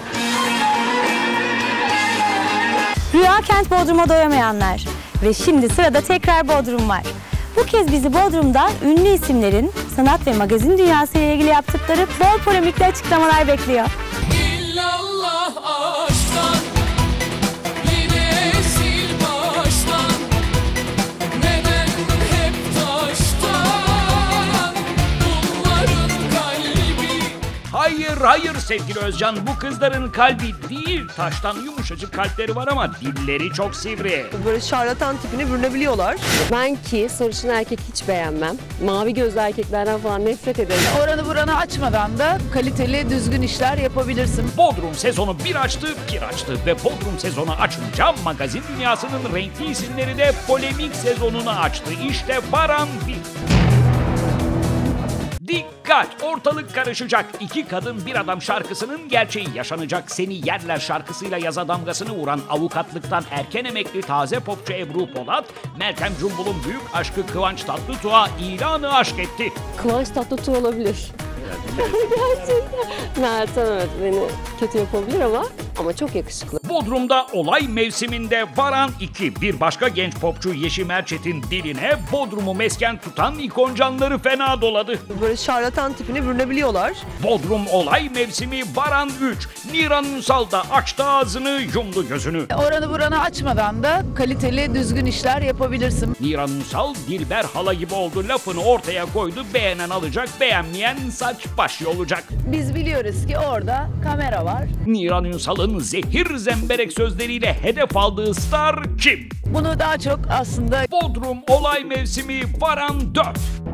Rüya Kent Bodrum'a doyamayanlar. Ve şimdi sırada tekrar Bodrum var. Bu kez bizi Bodrum'da ünlü isimlerin sanat ve magazin dünyası ile ilgili yaptıkları bol polemikli açıklamalar bekliyor. İllallah aşktan, yine sil baştan. Neden hep taştan, bunların kalbi. Hayır sevgili Özcan, bu kızların kalbi değil taştan, yumuşacık kalpleri var ama dilleri çok sivri. Böyle şarlatan tipini bürünebiliyorlar. Ben ki sarışın erkek hiç beğenmem. Mavi gözlü erkeklerden falan nefret ederim. oranı buranı açmadan da kaliteli düzgün işler yapabilirsin. Bodrum sezonu bir açtı ve Bodrum sezonu açınca magazin dünyasının renkli isimleri de polemik sezonunu açtı. İşte Baran Bil. Dikkat! Ortalık karışacak. İki kadın bir adam şarkısının gerçeği yaşanacak. Seni Yerler şarkısıyla yaza damgasını vuran avukatlıktan erken emekli taze popçu Ebru Polat, Meltem Cumbul'un büyük aşkı Kıvanç Tatlıtuğ'a ilanı aşk etti. Kıvanç Tatlıtuğ olabilir. Gerçekten. Meltem evet beni kötü yapabilir ama çok yakışıklı. Bodrum'da olay mevsiminde Varan 2. Bir başka genç popçu Yeşim Erçetin diline Bodrum'u mesken tutan ikoncanları fena doladı. Böyle şarlatan tipine bürünebiliyorlar. Bodrum olay mevsimi Varan 3. Niran Ünsal da açtı ağzını, yumdu gözünü. Oranı buranı açmadan da kaliteli, düzgün işler yapabilirsin. Niran Ünsal Dilber hala gibi oldu, lafını ortaya koydu. Beğenen alacak, beğenmeyen saç baş olacak. Biz biliyoruz ki orada kamera var. Niran Ünsal'ın zehir zemberek sözleriyle hedef aldığı star kim? Bunu daha çok aslında... Bodrum olay mevsimi Varan 4.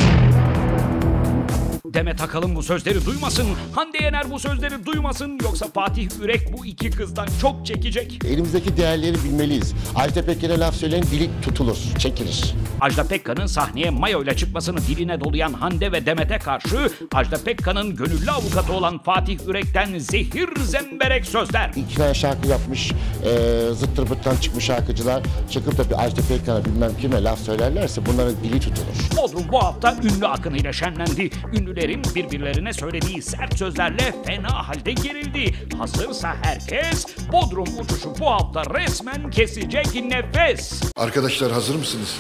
Demet Akalın bu sözleri duymasın, Hande Yener bu sözleri duymasın, yoksa Fatih Ürek bu iki kızdan çok çekecek. Elimizdeki değerleri bilmeliyiz. Ajda Pekkan'a laf söyleyen dili tutulur, çekilir. Ajda Pekkan'ın sahneye mayo ile çıkmasını diline dolayan Hande ve Demet'e karşı Ajda Pekkan'ın gönüllü avukatı olan Fatih Ürek'ten zehir zemberek sözler. İki tane şarkı yapmış, zıttır pıttan çıkmış şarkıcılar çıkıp da bir Ajda Pekkan'a bilmem kime laf söylerlerse bunların dili tutulur. Bodrum bu hafta ünlü akınıyla şenlendi. Ünlülerin birbirlerine söylediği sert sözlerle fena halde gerildi. Hazırsa herkes, Bodrum uçuşu bu hafta resmen kesecek nefes. Arkadaşlar hazır mısınız?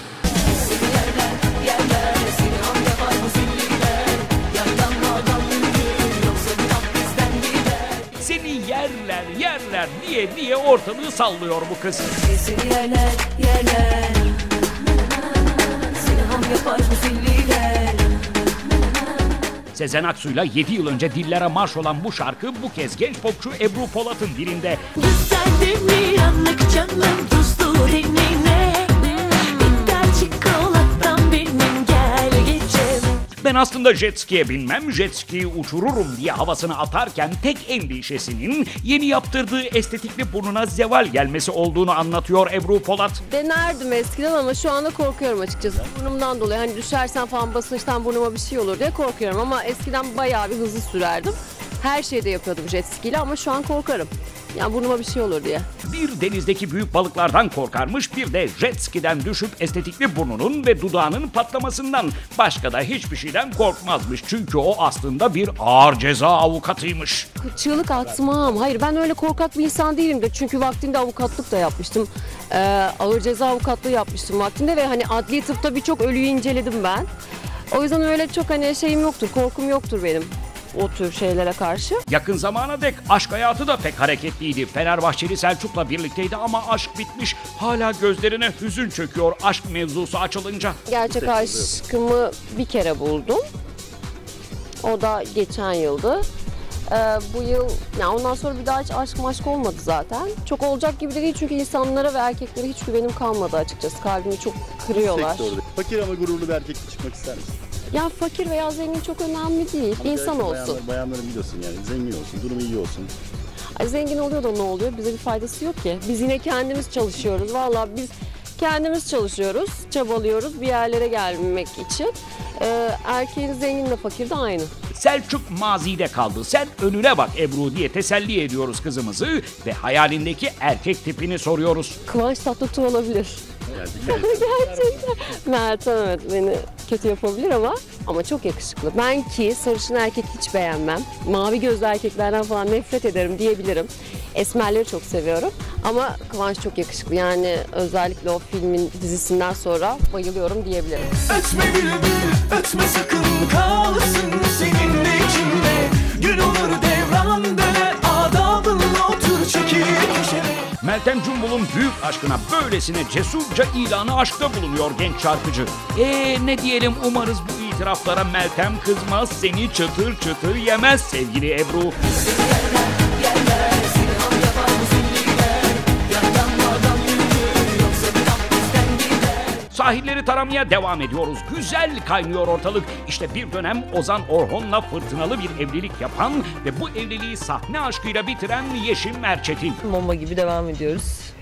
Seni yerler yerler diye ortalığı sallıyor bu kız. Seni yerler yerler, seni ham yapar bu zilliler. Sezen Aksu'yla 7 yıl önce dillere marş olan bu şarkı bu kez genç popçu Ebru Polat'ın dilinde. Güzel mi anlık canım tuzlu demine, bitter çikolattan benim gel geçem. Ben aslında jet ski'ye binmem, jet ski'yi uçururum diye havasını atarken tek endişesinin yeni yaptırdığı estetikli burnuna zeval gelmesi olduğunu anlatıyor Ebru Polat. Denerdim eskiden ama şu anda korkuyorum açıkçası. Burnumdan dolayı hani düşersem falan basınçtan burnuma bir şey olur diye korkuyorum ama eskiden bayağı bir hızlı sürerdim. Her şeyde yapıyordum jet ski'yle ama şu an korkarım. Yani burnuma bir şey olur diye. Bir denizdeki büyük balıklardan korkarmış, bir de jet ski'den düşüp estetikli burnunun ve dudağının patlamasından. Başka da hiçbir şeyden korkmazmış. Çünkü o aslında bir ağır ceza avukatıymış. Çığlık atmam. Hayır ben öyle korkak bir insan değilim de. Çünkü vaktinde avukatlık da yapmıştım. Ağır ceza avukatlığı yapmıştım vaktinde ve hani adli tıpta birçok ölüyü inceledim ben. O yüzden öyle çok hani şeyim yoktur, korkum yoktur benim o tür şeylere karşı. Yakın zamana dek aşk hayatı da pek hareketliydi. Fenerbahçeli Selçuk'la birlikteydi ama aşk bitmiş. Hala gözlerine hüzün çöküyor aşk mevzusu açılınca. Gerçek aşkımı bir kere buldum. O da geçen yıldı. Bu yıl, yani ondan sonra bir daha hiç aşk olmadı zaten. Çok olacak gibi de değil çünkü insanlara ve erkeklere hiç güvenim kalmadı açıkçası. Kalbimi çok kırıyorlar. Fakir ama gururlu bir erkekle çıkmak ister misin? Ya fakir veya zengin çok önemli değil. Ama İnsan olsun. Bayanların biliyorsun yani zengin olsun, durumu iyi olsun. Ay, zengin oluyor da ne oluyor? Bize bir faydası yok ki. Biz yine kendimiz çalışıyoruz. Vallahi biz kendimiz çalışıyoruz, çabalıyoruz bir yerlere gelmek için. Erkeğin zenginle fakir de aynı. Selçuk mazide kaldı. Sen önüne bak Ebru diye teselli ediyoruz kızımızı ve hayalindeki erkek tipini soruyoruz. Kıvanç Tatlıtuğ olabilir. Gerçekten. Meltem evet beni kötü yapabilir ama çok yakışıklı. Ben ki sarışın erkek hiç beğenmem. Mavi gözlü erkeklerden falan nefret ederim diyebilirim. Esmerleri çok seviyorum ama Kıvanç çok yakışıklı. Yani özellikle o filmin dizisinden sonra bayılıyorum diyebilirim. Ötme bülbül, ötme sakın kalsın seninle içimde. Gün olur devran döner, adabınla otur çekil köşene. Meltem Cumbul'un büyük aşkına böylesine cesurca ilanı aşkta bulunuyor genç şarkıcı. Ne diyelim, umarız bu itiraflara Meltem kızmaz, seni çıtır çıtır yemez sevgili Ebru. Sahilleri taramaya devam ediyoruz. Güzel kaynıyor ortalık. İşte bir dönem Ozan Orhon'la fırtınalı bir evlilik yapan ve bu evliliği sahne aşkıyla bitiren Yeşim Erçetin. Bomba gibi devam ediyoruz.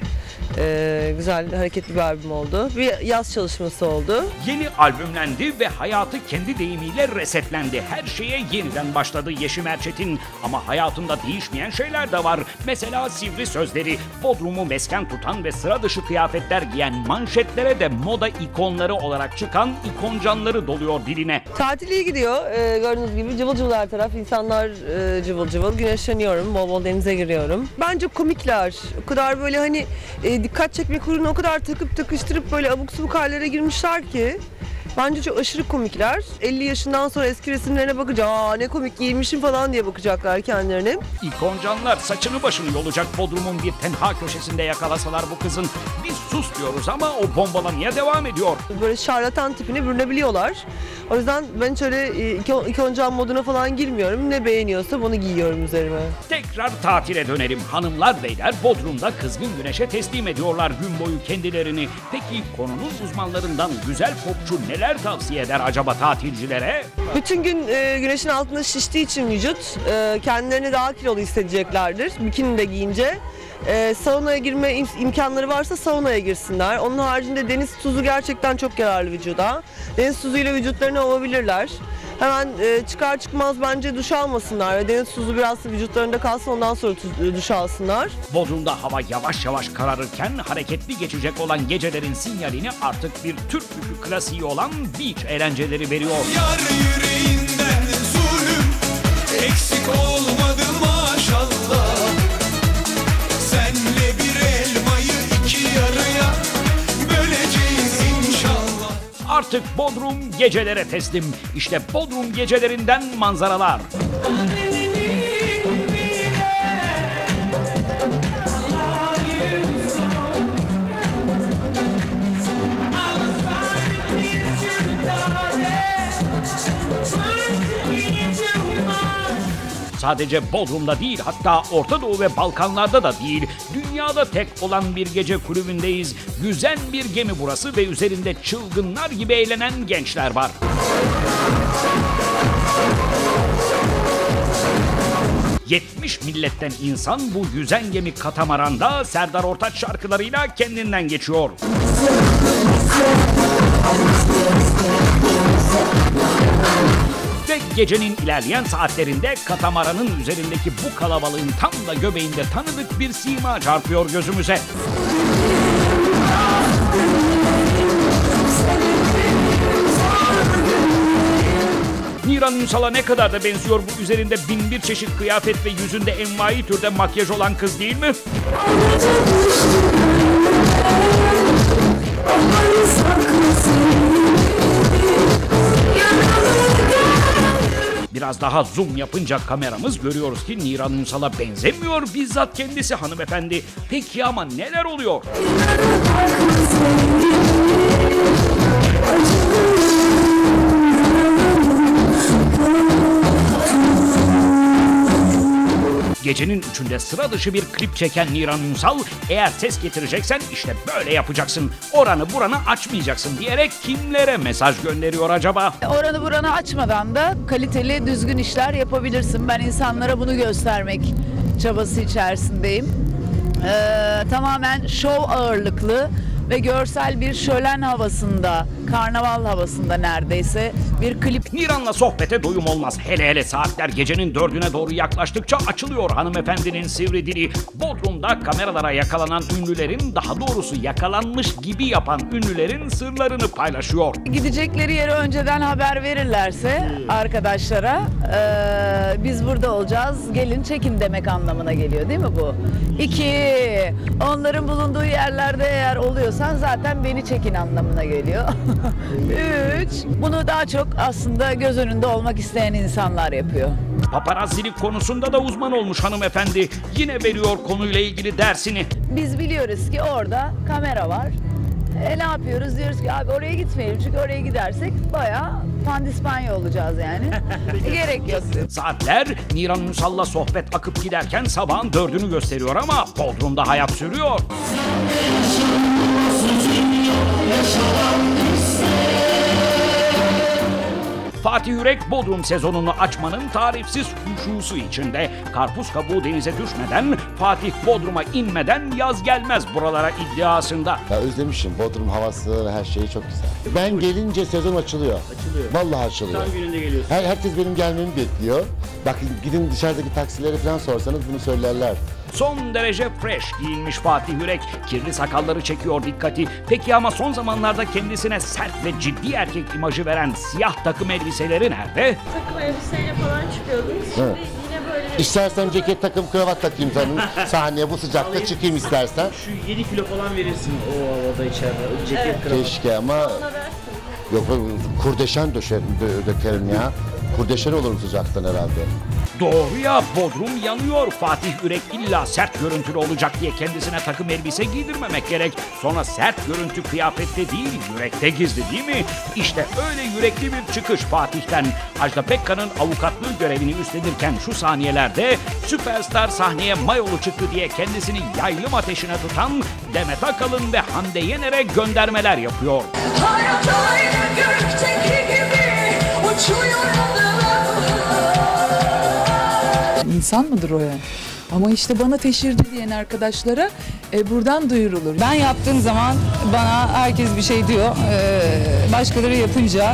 Güzel, hareketli bir albüm oldu. Bir yaz çalışması oldu. Yeni albümlendi ve hayatı kendi deyimiyle resetlendi. Her şeye yeniden başladı Yeşim Erçetin. Ama hayatında değişmeyen şeyler de var. Mesela sivri sözleri, Bodrum'u mesken tutan ve sıra dışı kıyafetler giyen, manşetlere de moda ikonları olarak çıkan ikoncanları doluyor diline. Tatil iyi gidiyor. Gördüğünüz gibi cıvıl cıvıl her taraf. İnsanlar cıvıl cıvıl. Güneşleniyorum. Bol bol denize giriyorum. Bence komikler. O kadar böyle hani dikkat çekmek uğruna o kadar takıp takıştırıp böyle abuk subuk hallere girmişler ki. Bence çok aşırı komikler. 50 yaşından sonra eski resimlerine bakınca aa ne komik giymişim falan diye bakacaklar kendilerine. İkoncanlar saçını başını yolacak Bodrum'un bir tenha köşesinde yakalasalar bu kızın. Biz sus diyoruz ama o bombalamaya devam ediyor. Böyle şarlatan tipine bürünebiliyorlar. O yüzden ben hiç öyle ikoncan moduna falan girmiyorum. Ne beğeniyorsa bunu giyiyorum üzerime. Tekrar tatile dönelim. Hanımlar beyler Bodrum'da kızgın güneşe teslim ediyorlar gün boyu kendilerini. Peki konunun uzmanlarından güzel popçu neler tavsiye eder acaba tatilcilere? Bütün gün güneşin altında şiştiği için vücut kendilerini daha kilolu hissedeceklerdir. Bikini de giyince. Saunaya girme imkanları varsa saunaya girsinler. Onun haricinde deniz tuzu gerçekten çok yararlı vücuda. Deniz tuzuyla vücutlarını ovabilirler. Hemen çıkar çıkmaz bence duş almasınlar ve deniz tuzu biraz vücutlarında kalsın ondan sonra duş alsınlar. Bodrum'da hava yavaş yavaş kararırken hareketli geçecek olan gecelerin sinyalini artık bir Türk ülkü klasiği olan beach eğlenceleri veriyor. Yar yüreğinden zulüm eksik olmadı maşallah. Senle bir elmayı iki yarıya böleceğiz inşallah. Artık Bodrum gecelere teslim. İşte Bodrum gecelerinden manzaralar. Sadece Bodrum'da değil, hatta Orta Doğu ve Balkanlarda da değil, dünyada tek olan bir gece kulübündeyiz. Yüzen bir gemi burası ve üzerinde çılgınlar gibi eğlenen gençler var. ...70 milletten insan bu yüzen gemi katamaranda Serdar Ortaç şarkılarıyla kendinden geçiyor. Ve gecenin ilerleyen saatlerinde katamaranın üzerindeki bu kalabalığın tam da göbeğinde tanıdık bir sima çarpıyor gözümüze. Niran Ünsal'a ne kadar da benziyor bu üzerinde bin bir çeşit kıyafet ve yüzünde envai türde makyaj olan kız değil mi? Biraz daha zoom yapınca kameramız görüyoruz ki Niran Ünsal'a benzemiyor bizzat kendisi hanımefendi. Peki ama neler oluyor? Gecenin üçünde sıra dışı bir klip çeken Niran Ünsal, eğer ses getireceksen işte böyle yapacaksın, oranı buranı açmayacaksın diyerek kimlere mesaj gönderiyor acaba? Oranı buranı açmadan da kaliteli, düzgün işler yapabilirsin. Ben insanlara bunu göstermek çabası içerisindeyim. Tamamen şov ağırlıklı ve görsel bir şölen havasında, karnaval havasında neredeyse bir klip. Niran'la sohbete doyum olmaz. Hele hele saatler gecenin 4'üne doğru yaklaştıkça açılıyor hanımefendinin sivri dili. Bodrum'da kameralara yakalanan ünlülerin, daha doğrusu yakalanmış gibi yapan ünlülerin sırlarını paylaşıyor. Gidecekleri yere önceden haber verirlerse arkadaşlara biz burada olacağız, gelin çekin demek anlamına geliyor değil mi bu? 2, onların bulunduğu yerlerde eğer oluyorsan zaten beni çekin anlamına geliyor. 3, bunu daha çok aslında göz önünde olmak isteyen insanlar yapıyor. Paparazzilik konusunda da uzman olmuş hanımefendi. Yine veriyor konuyla ilgili dersini. Biz biliyoruz ki orada kamera var. Ne yapıyoruz? Diyoruz ki abi oraya gitmeyelim çünkü oraya gidersek bayağı pandispanya olacağız yani. Gerek yok. Saatler Niran Ünsal'la sohbet akıp giderken sabahın 4'ünü gösteriyor ama Bodrum'da hayat sürüyor. Fatih Yürek Bodrum sezonunu açmanın tarifsiz huşusu içinde. Karpuz kabuğu denize düşmeden, Fatih Bodrum'a inmeden yaz gelmez buralara iddiasında. Ya özlemişim. Bodrum havası, her şeyi çok güzel. Ben gelince sezon açılıyor. Vallahi açılıyor. Tam gününde geliyorsun. Herkes benim gelmemi bekliyor. Bakın gidin dışarıdaki taksilere falan sorsanız bunu söylerler. Son derece fresh giyinmiş Fatih Yürek. Kirli sakalları çekiyor dikkati. Peki ama son zamanlarda kendisine sert ve ciddi erkek imajı veren siyah takım elbiseleri nerede? Takım elbiseyle falan çıkıyordunuz. Şimdi Evet. yine böyle İstersen ceket takım kravat takayım senin sahneye bu sıcakta çıkayım istersen. Şu 7 kilo falan verirsin o havada içeride. O ceket kravat. Keşke ama yok kurdeşen dökerim ya. Kurdeşen olurum sıcaktan herhalde. Doğru ya, Bodrum yanıyor. Fatih Yürek illa sert görüntülü olacak diye kendisine takım elbise giydirmemek gerek. Sonra sert görüntü kıyafette değil, yürekte gizli değil mi? İşte öyle yürekli bir çıkış Fatih'ten. Ajda Pekkan'ın avukatlığı görevini üstlenirken şu saniyelerde süperstar sahneye mayolu çıktı diye kendisini yaylım ateşine tutan Demet Akalın ve Hande Yener'e göndermeler yapıyor. Hayat aynı gökteki gibi uçuyor. İnsan mıdır o yani? Ama işte bana teşhirdi diyen arkadaşlara buradan duyurulur. Ben yaptığım zaman bana herkes bir şey diyor. Başkaları yapınca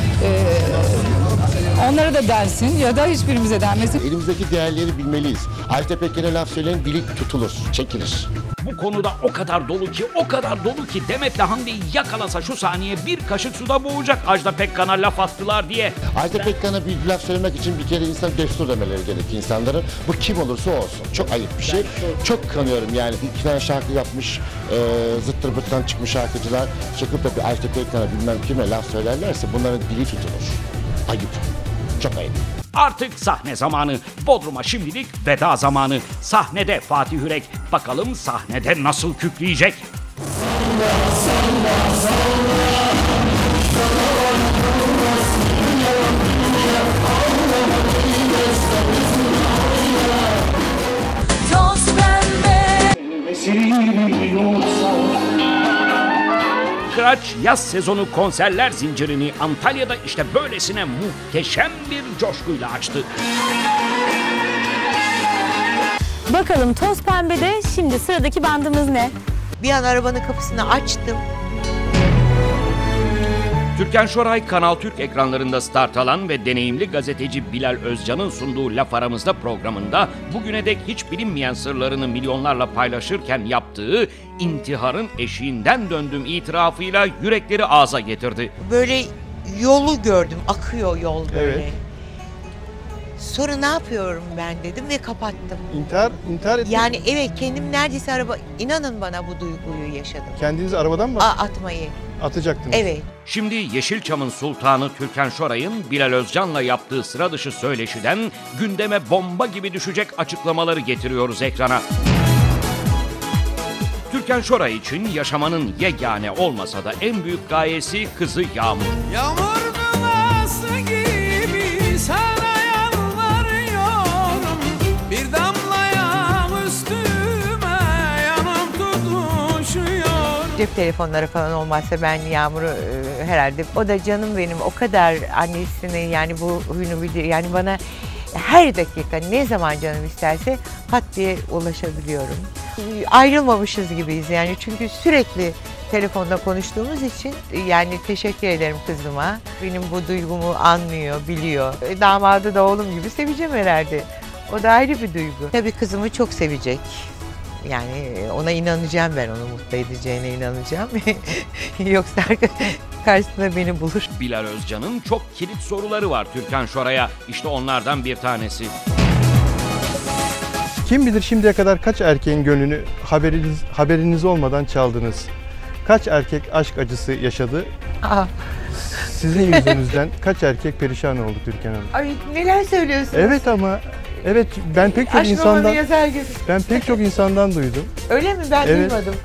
onlara da densin ya da hiçbirimize denmesin. Elimizdeki değerleri bilmeliyiz. Ajda Pekkan'a laf söyleyen dili tutulur, çekilir. Bu konuda o kadar dolu ki Demet'le Hande'yi yakalasa şu saniye bir kaşık suda boğacak Ajda Pekkan'a laf attılar diye. Ajda Pekkan'a bir laf söylemek için bir kere insan destur demeleri gerekiyor insanların. Bu kim olursa olsun. Çok ayıp bir şey. Çok kanıyorum yani. 2 tane şarkı yapmış, zıttır bıttan çıkmış şarkıcılar çıkıp da bir Ajda Pekkan'a bilmem kime laf söylerlerse bunların dili tutulur. Ayıp. Çok ayıp. Artık sahne zamanı. Bodrum'a şimdilik veda zamanı. Sahnede Fatih Yürek. Bakalım sahnede nasıl kükreyecek? Toz pembe. Kıraç yaz sezonu konserler zincirini Antalya'da işte böylesine muhteşem bir coşkuyla açtı. Bakalım Toz Pembe'de şimdi sıradaki bandımız ne? Bir an arabanın kapısını açtım. Türkan Şoray Kanal Türk ekranlarında start alan ve deneyimli gazeteci Bilal Özcan'ın sunduğu Laf Aramızda programında bugüne dek hiç bilinmeyen sırlarını milyonlarla paylaşırken yaptığı intiharın eşiğinden döndüm itirafıyla yürekleri ağza getirdi. Böyle yolu gördüm, akıyor yol böyle. Evet. Sonra ne yapıyorum ben dedim ve kapattım. İntihar etmek. Yani evet, kendim neredeyse inanın bana bu duyguyu yaşadım. Kendinizi arabadan mı atmayı. Atacaktınız? Evet. Şimdi Yeşilçam'ın sultanı Türkan Şoray'ın Bilal Özcan'la yaptığı sıra dışı söyleşiden gündeme bomba gibi düşecek açıklamaları getiriyoruz ekrana. Türkan Şoray için yaşamanın yegane olmasa da en büyük gayesi kızı Yağmur. Yağmur duası gibi sana yalvarıyorum, bir damlaya üstüme yanım tutuşuyor. Cep telefonları falan olmazsa ben Yağmur'u herhalde, o da canım benim, o kadar annesini yani bu huyunu bilir. Yani bana her dakika ne zaman canım isterse pat diye ulaşabiliyorum. Ayrılmamışız gibiyiz yani, çünkü sürekli telefonda konuştuğumuz için. Yani teşekkür ederim kızıma. Benim bu duygumu anlıyor, biliyor. Damadı da oğlum gibi seveceğim herhalde. O da ayrı bir duygu. Tabii kızımı çok sevecek. Yani ona inanacağım, ben onu mutlu edeceğine inanacağım. Yoksa karşısında beni bulur. Bilal Özcan'ın çok kilit soruları var Türkan Şoray'a. İşte onlardan bir tanesi. Kim bilir şimdiye kadar kaç erkeğin gönlünü haberiniz olmadan çaldınız? Kaç erkek aşk acısı yaşadı? Aa. Sizin yüzünüzden kaç erkek perişan oldu Türkan Hanım? Ay neler söylüyorsunuz? Evet ama evet, ben pek çok insandan duydum. Öyle mi? Ben Evet. duymadım.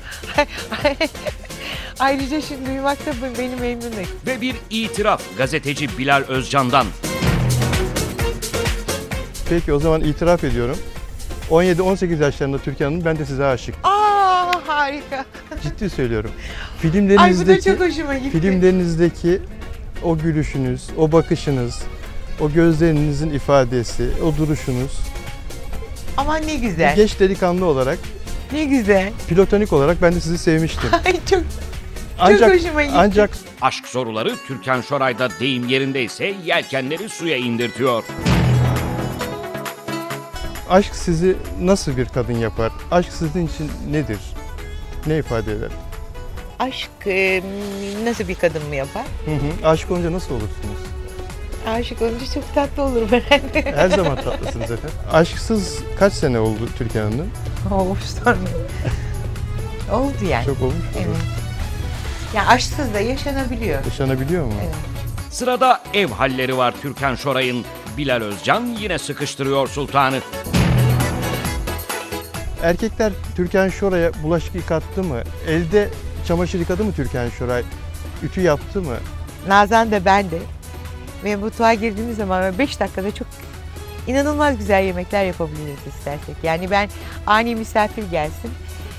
Ayrıca şimdi duymak da beni memnun etti. Ve bir itiraf gazeteci Bilal Özcan'dan. Peki o zaman itiraf ediyorum. 17-18 yaşlarında Türkan Hanım, ben de size aşık. Aa, harika. Ciddi söylüyorum. Ay bu da çok hoşuma gitti. Filmlerinizdeki o gülüşünüz, o bakışınız, o gözlerinizin ifadesi, o duruşunuz. Aman ne güzel. Bir genç delikanlı olarak, Ne güzel. platonik olarak ben de sizi sevmiştim. Ay çok hoşuma gitti. Ancak Aşk soruları Türkan Şoray'da deyim yerindeyse yelkenleri suya indirtiyor. aşk sizi nasıl bir kadın yapar? Aşk sizin için nedir? Ne ifade eder? Aşk nasıl bir kadın mı yapar? Aşık olunca nasıl olursunuz? Aşık olunca çok tatlı olur herhalde. Her zaman tatlısınız efendim. Aşksız kaç sene oldu Türkan Hanım? Oldu yani. Çok olmuş mu? Evet. Ya aşksız da yaşanabiliyor. Yaşanabiliyor mu? Evet. Sırada ev halleri var Türkan Şoray'ın. Bilal Özcan yine sıkıştırıyor sultanı. Erkekler Türkan Şoray'a bulaşık yıkattı mı? Elde çamaşır yıkadı mı Türkan Şoray? Ütü yaptı mı? Nazan da ben de. Ve mutfağa girdiğimiz zaman 5 dakikada çok inanılmaz güzel yemekler yapabiliriz istersek. Yani ben ani misafir gelsin,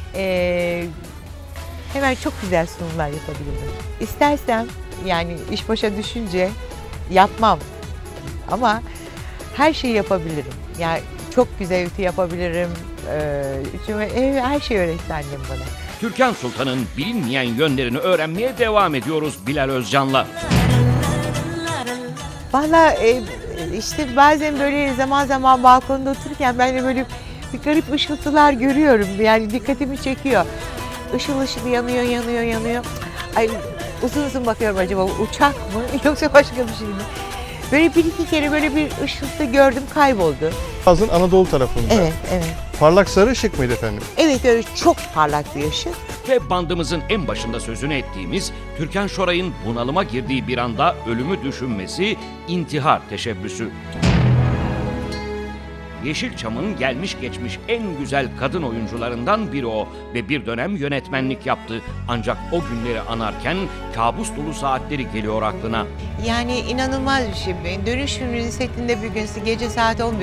hemen çok güzel sunumlar yapabilirim. İstersem yani iş başa düşünce yapmam ama her şeyi yapabilirim. Yani çok güzel ütü yapabilirim. Her şeyi öğretti annem bana. Türkan Sultan'ın bilinmeyen yönlerini öğrenmeye devam ediyoruz Bilal Özcan'la. Valla işte bazen böyle zaman zaman balkonda otururken ben de böyle bir garip ışıltılar görüyorum. Yani dikkatimi çekiyor. Işıl ışıl yanıyor. Ay uzun uzun bakıyorum, acaba uçak mı yoksa başka bir şey mi? Böyle bir iki kere böyle bir ışıltı gördüm, kayboldu. Boğaz'ın Anadolu tarafında. Evet. Parlak sarı ışık mıydı efendim? Evet, öyle çok parlak bir ışık. Ve bandımızın en başında sözünü ettiğimiz Türkan Şoray'ın bunalıma girdiği bir anda ölümü düşünmesi intihar teşebbüsü. Yeşilçam'ın gelmiş geçmiş en güzel kadın oyuncularından biri o ve bir dönem yönetmenlik yaptı. Ancak o günleri anarken kabus dolu saatleri geliyor aklına. Yani inanılmaz bir şey. Dönüş filminin setinde bir gün gece saat 11.30.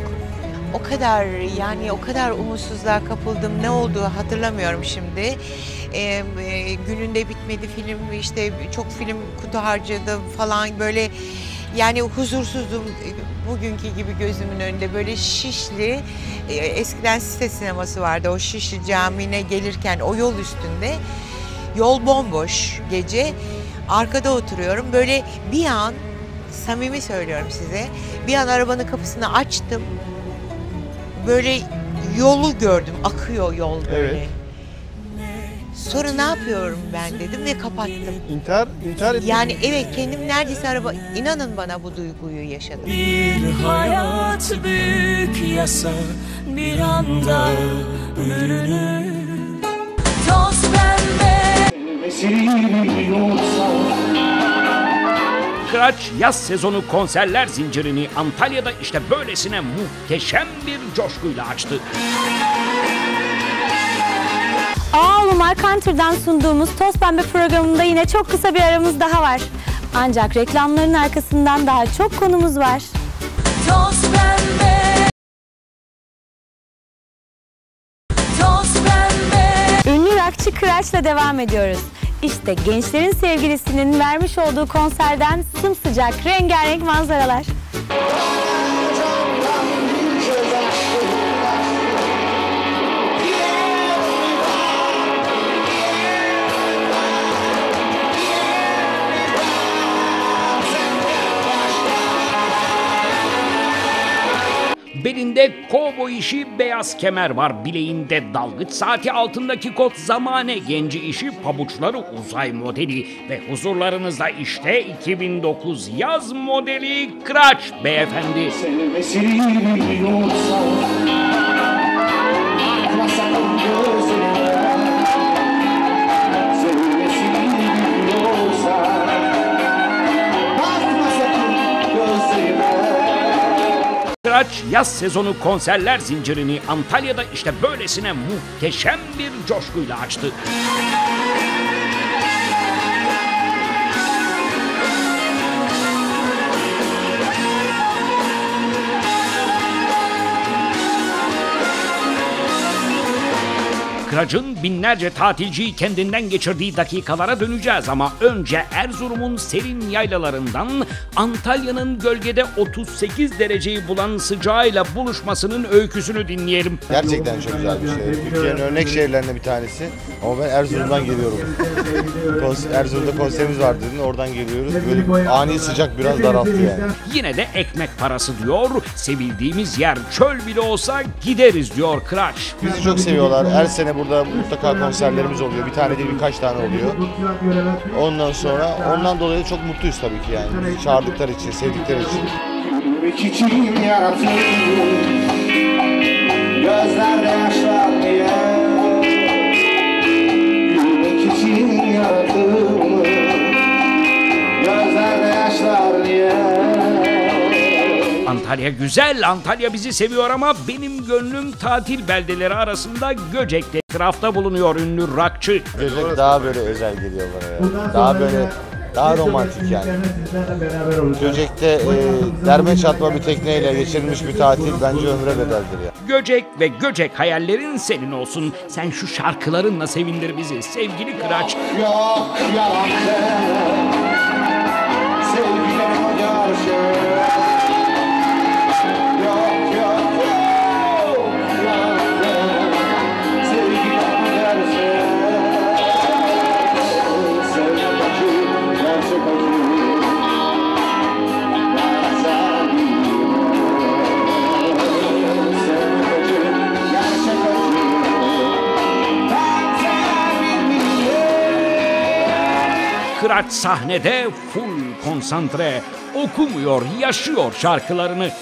O kadar umutsuzluğa kapıldım. Ne olduğu hatırlamıyorum şimdi. Gününde bitmedi film, işte çok film kutu harcadım falan, böyle yani huzursuzum. Bugünkü gibi gözümün önünde böyle Şişli, eskiden site sineması vardı, o Şişli Camii'ne gelirken o yol üstünde, yol bomboş gece, arkada oturuyorum, böyle bir an, samimi söylüyorum size, bir an arabanın kapısını açtım, böyle yolu gördüm, akıyor yol böyle. Evet. Sonra ne yapıyorum ben dedim ve kapattım. İntihar ettim. Yani evet, kendim neredeyse inanın bana bu duyguyu yaşadım. Bir hayat büyük yasa bir anda bürünür. Toz pembe. Kıraç yaz sezonu konserler zincirini Antalya'da işte böylesine muhteşem bir coşkuyla açtı. Ağlumar Country'dan sunduğumuz Toz Pembe programında yine çok kısa bir aramız daha var. Ancak reklamların arkasından daha çok konumuz var. Toz pembe. Toz pembe. Ünlü rockçı Kıraç'la devam ediyoruz. İşte gençlerin sevgilisinin vermiş olduğu konserden sımsıcak rengarenk manzaralar. Belinde kovboy işi beyaz kemer var, bileğinde dalgıç saati, altındaki kot zamane genci işi, pabuçları uzay modeli ve huzurlarınızda işte 2009 yaz modeli Kıraç beyefendi. Kıraç yaz sezonu konserler zincirini Antalya'da işte böylesine muhteşem bir coşkuyla açtı. Kıraç'ın binlerce tatilciyi kendinden geçirdiği dakikalara döneceğiz ama önce Erzurum'un serin yaylalarından Antalya'nın gölgede 38 dereceyi bulan sıcağıyla buluşmasının öyküsünü dinleyelim. Gerçekten çok güzel bir şey. Türkiye'nin örnek şehirlerinden bir tanesi. Ama ben Erzurum'dan geliyorum. Erzurum'da konserimiz var dedin, oradan geliyoruz. Böyle ani sıcak biraz daralttı yani. Yine de ekmek parası diyor, sevildiğimiz yer çöl bile olsa gideriz diyor Kıraç. Bizi çok seviyorlar. Her sene burada mutlaka konserlerimiz oluyor. Bir tane değil birkaç tane oluyor. Ondan sonra ondan dolayı çok mutluyuz tabii ki yani. Bizi çağırdıkları için, sevdikleri için. Yürümek için yaratıldım, gözlerde yaşlar diye. Yürümek için yaratıldım, gözlerde yaşlar diye. Antalya güzel, Antalya bizi seviyor ama benim gönlüm tatil beldeleri arasında Göcek'te. Etrafta bulunuyor ünlü rockçı. Göcek daha böyle özel geliyor bana ya. Daha böyle, daha romantik yani. Göcek'te derme çatma bir tekneyle geçirilmiş bir tatil bence ömre bedeldir ya. Göcek ve Göcek hayallerin senin olsun. Sen şu şarkılarınla sevindir bizi sevgili Kıraç. Yok yalan sevgilerime karşı. Kıraç sahnede full konsantre, okumuyor, yaşıyor şarkılarını.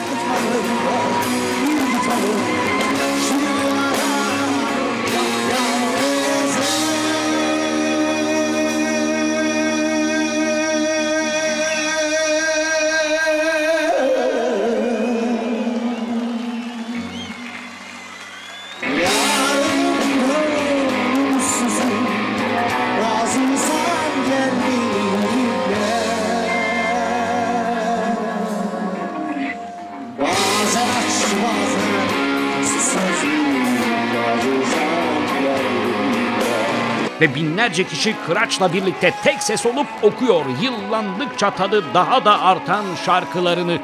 Ve binlerce kişi Kıraç'la birlikte tek ses olup okuyor yıllandıkça tadı daha da artan şarkılarını.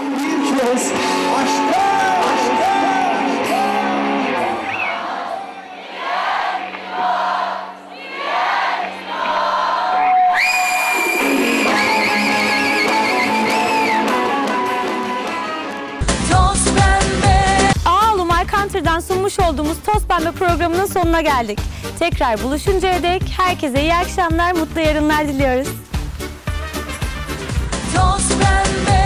Country'dan sunmuş olduğumuz Toz Pembe programının sonuna geldik. Tekrar buluşuncaya dek herkese iyi akşamlar, mutlu yarınlar diliyoruz. Toz Pembe.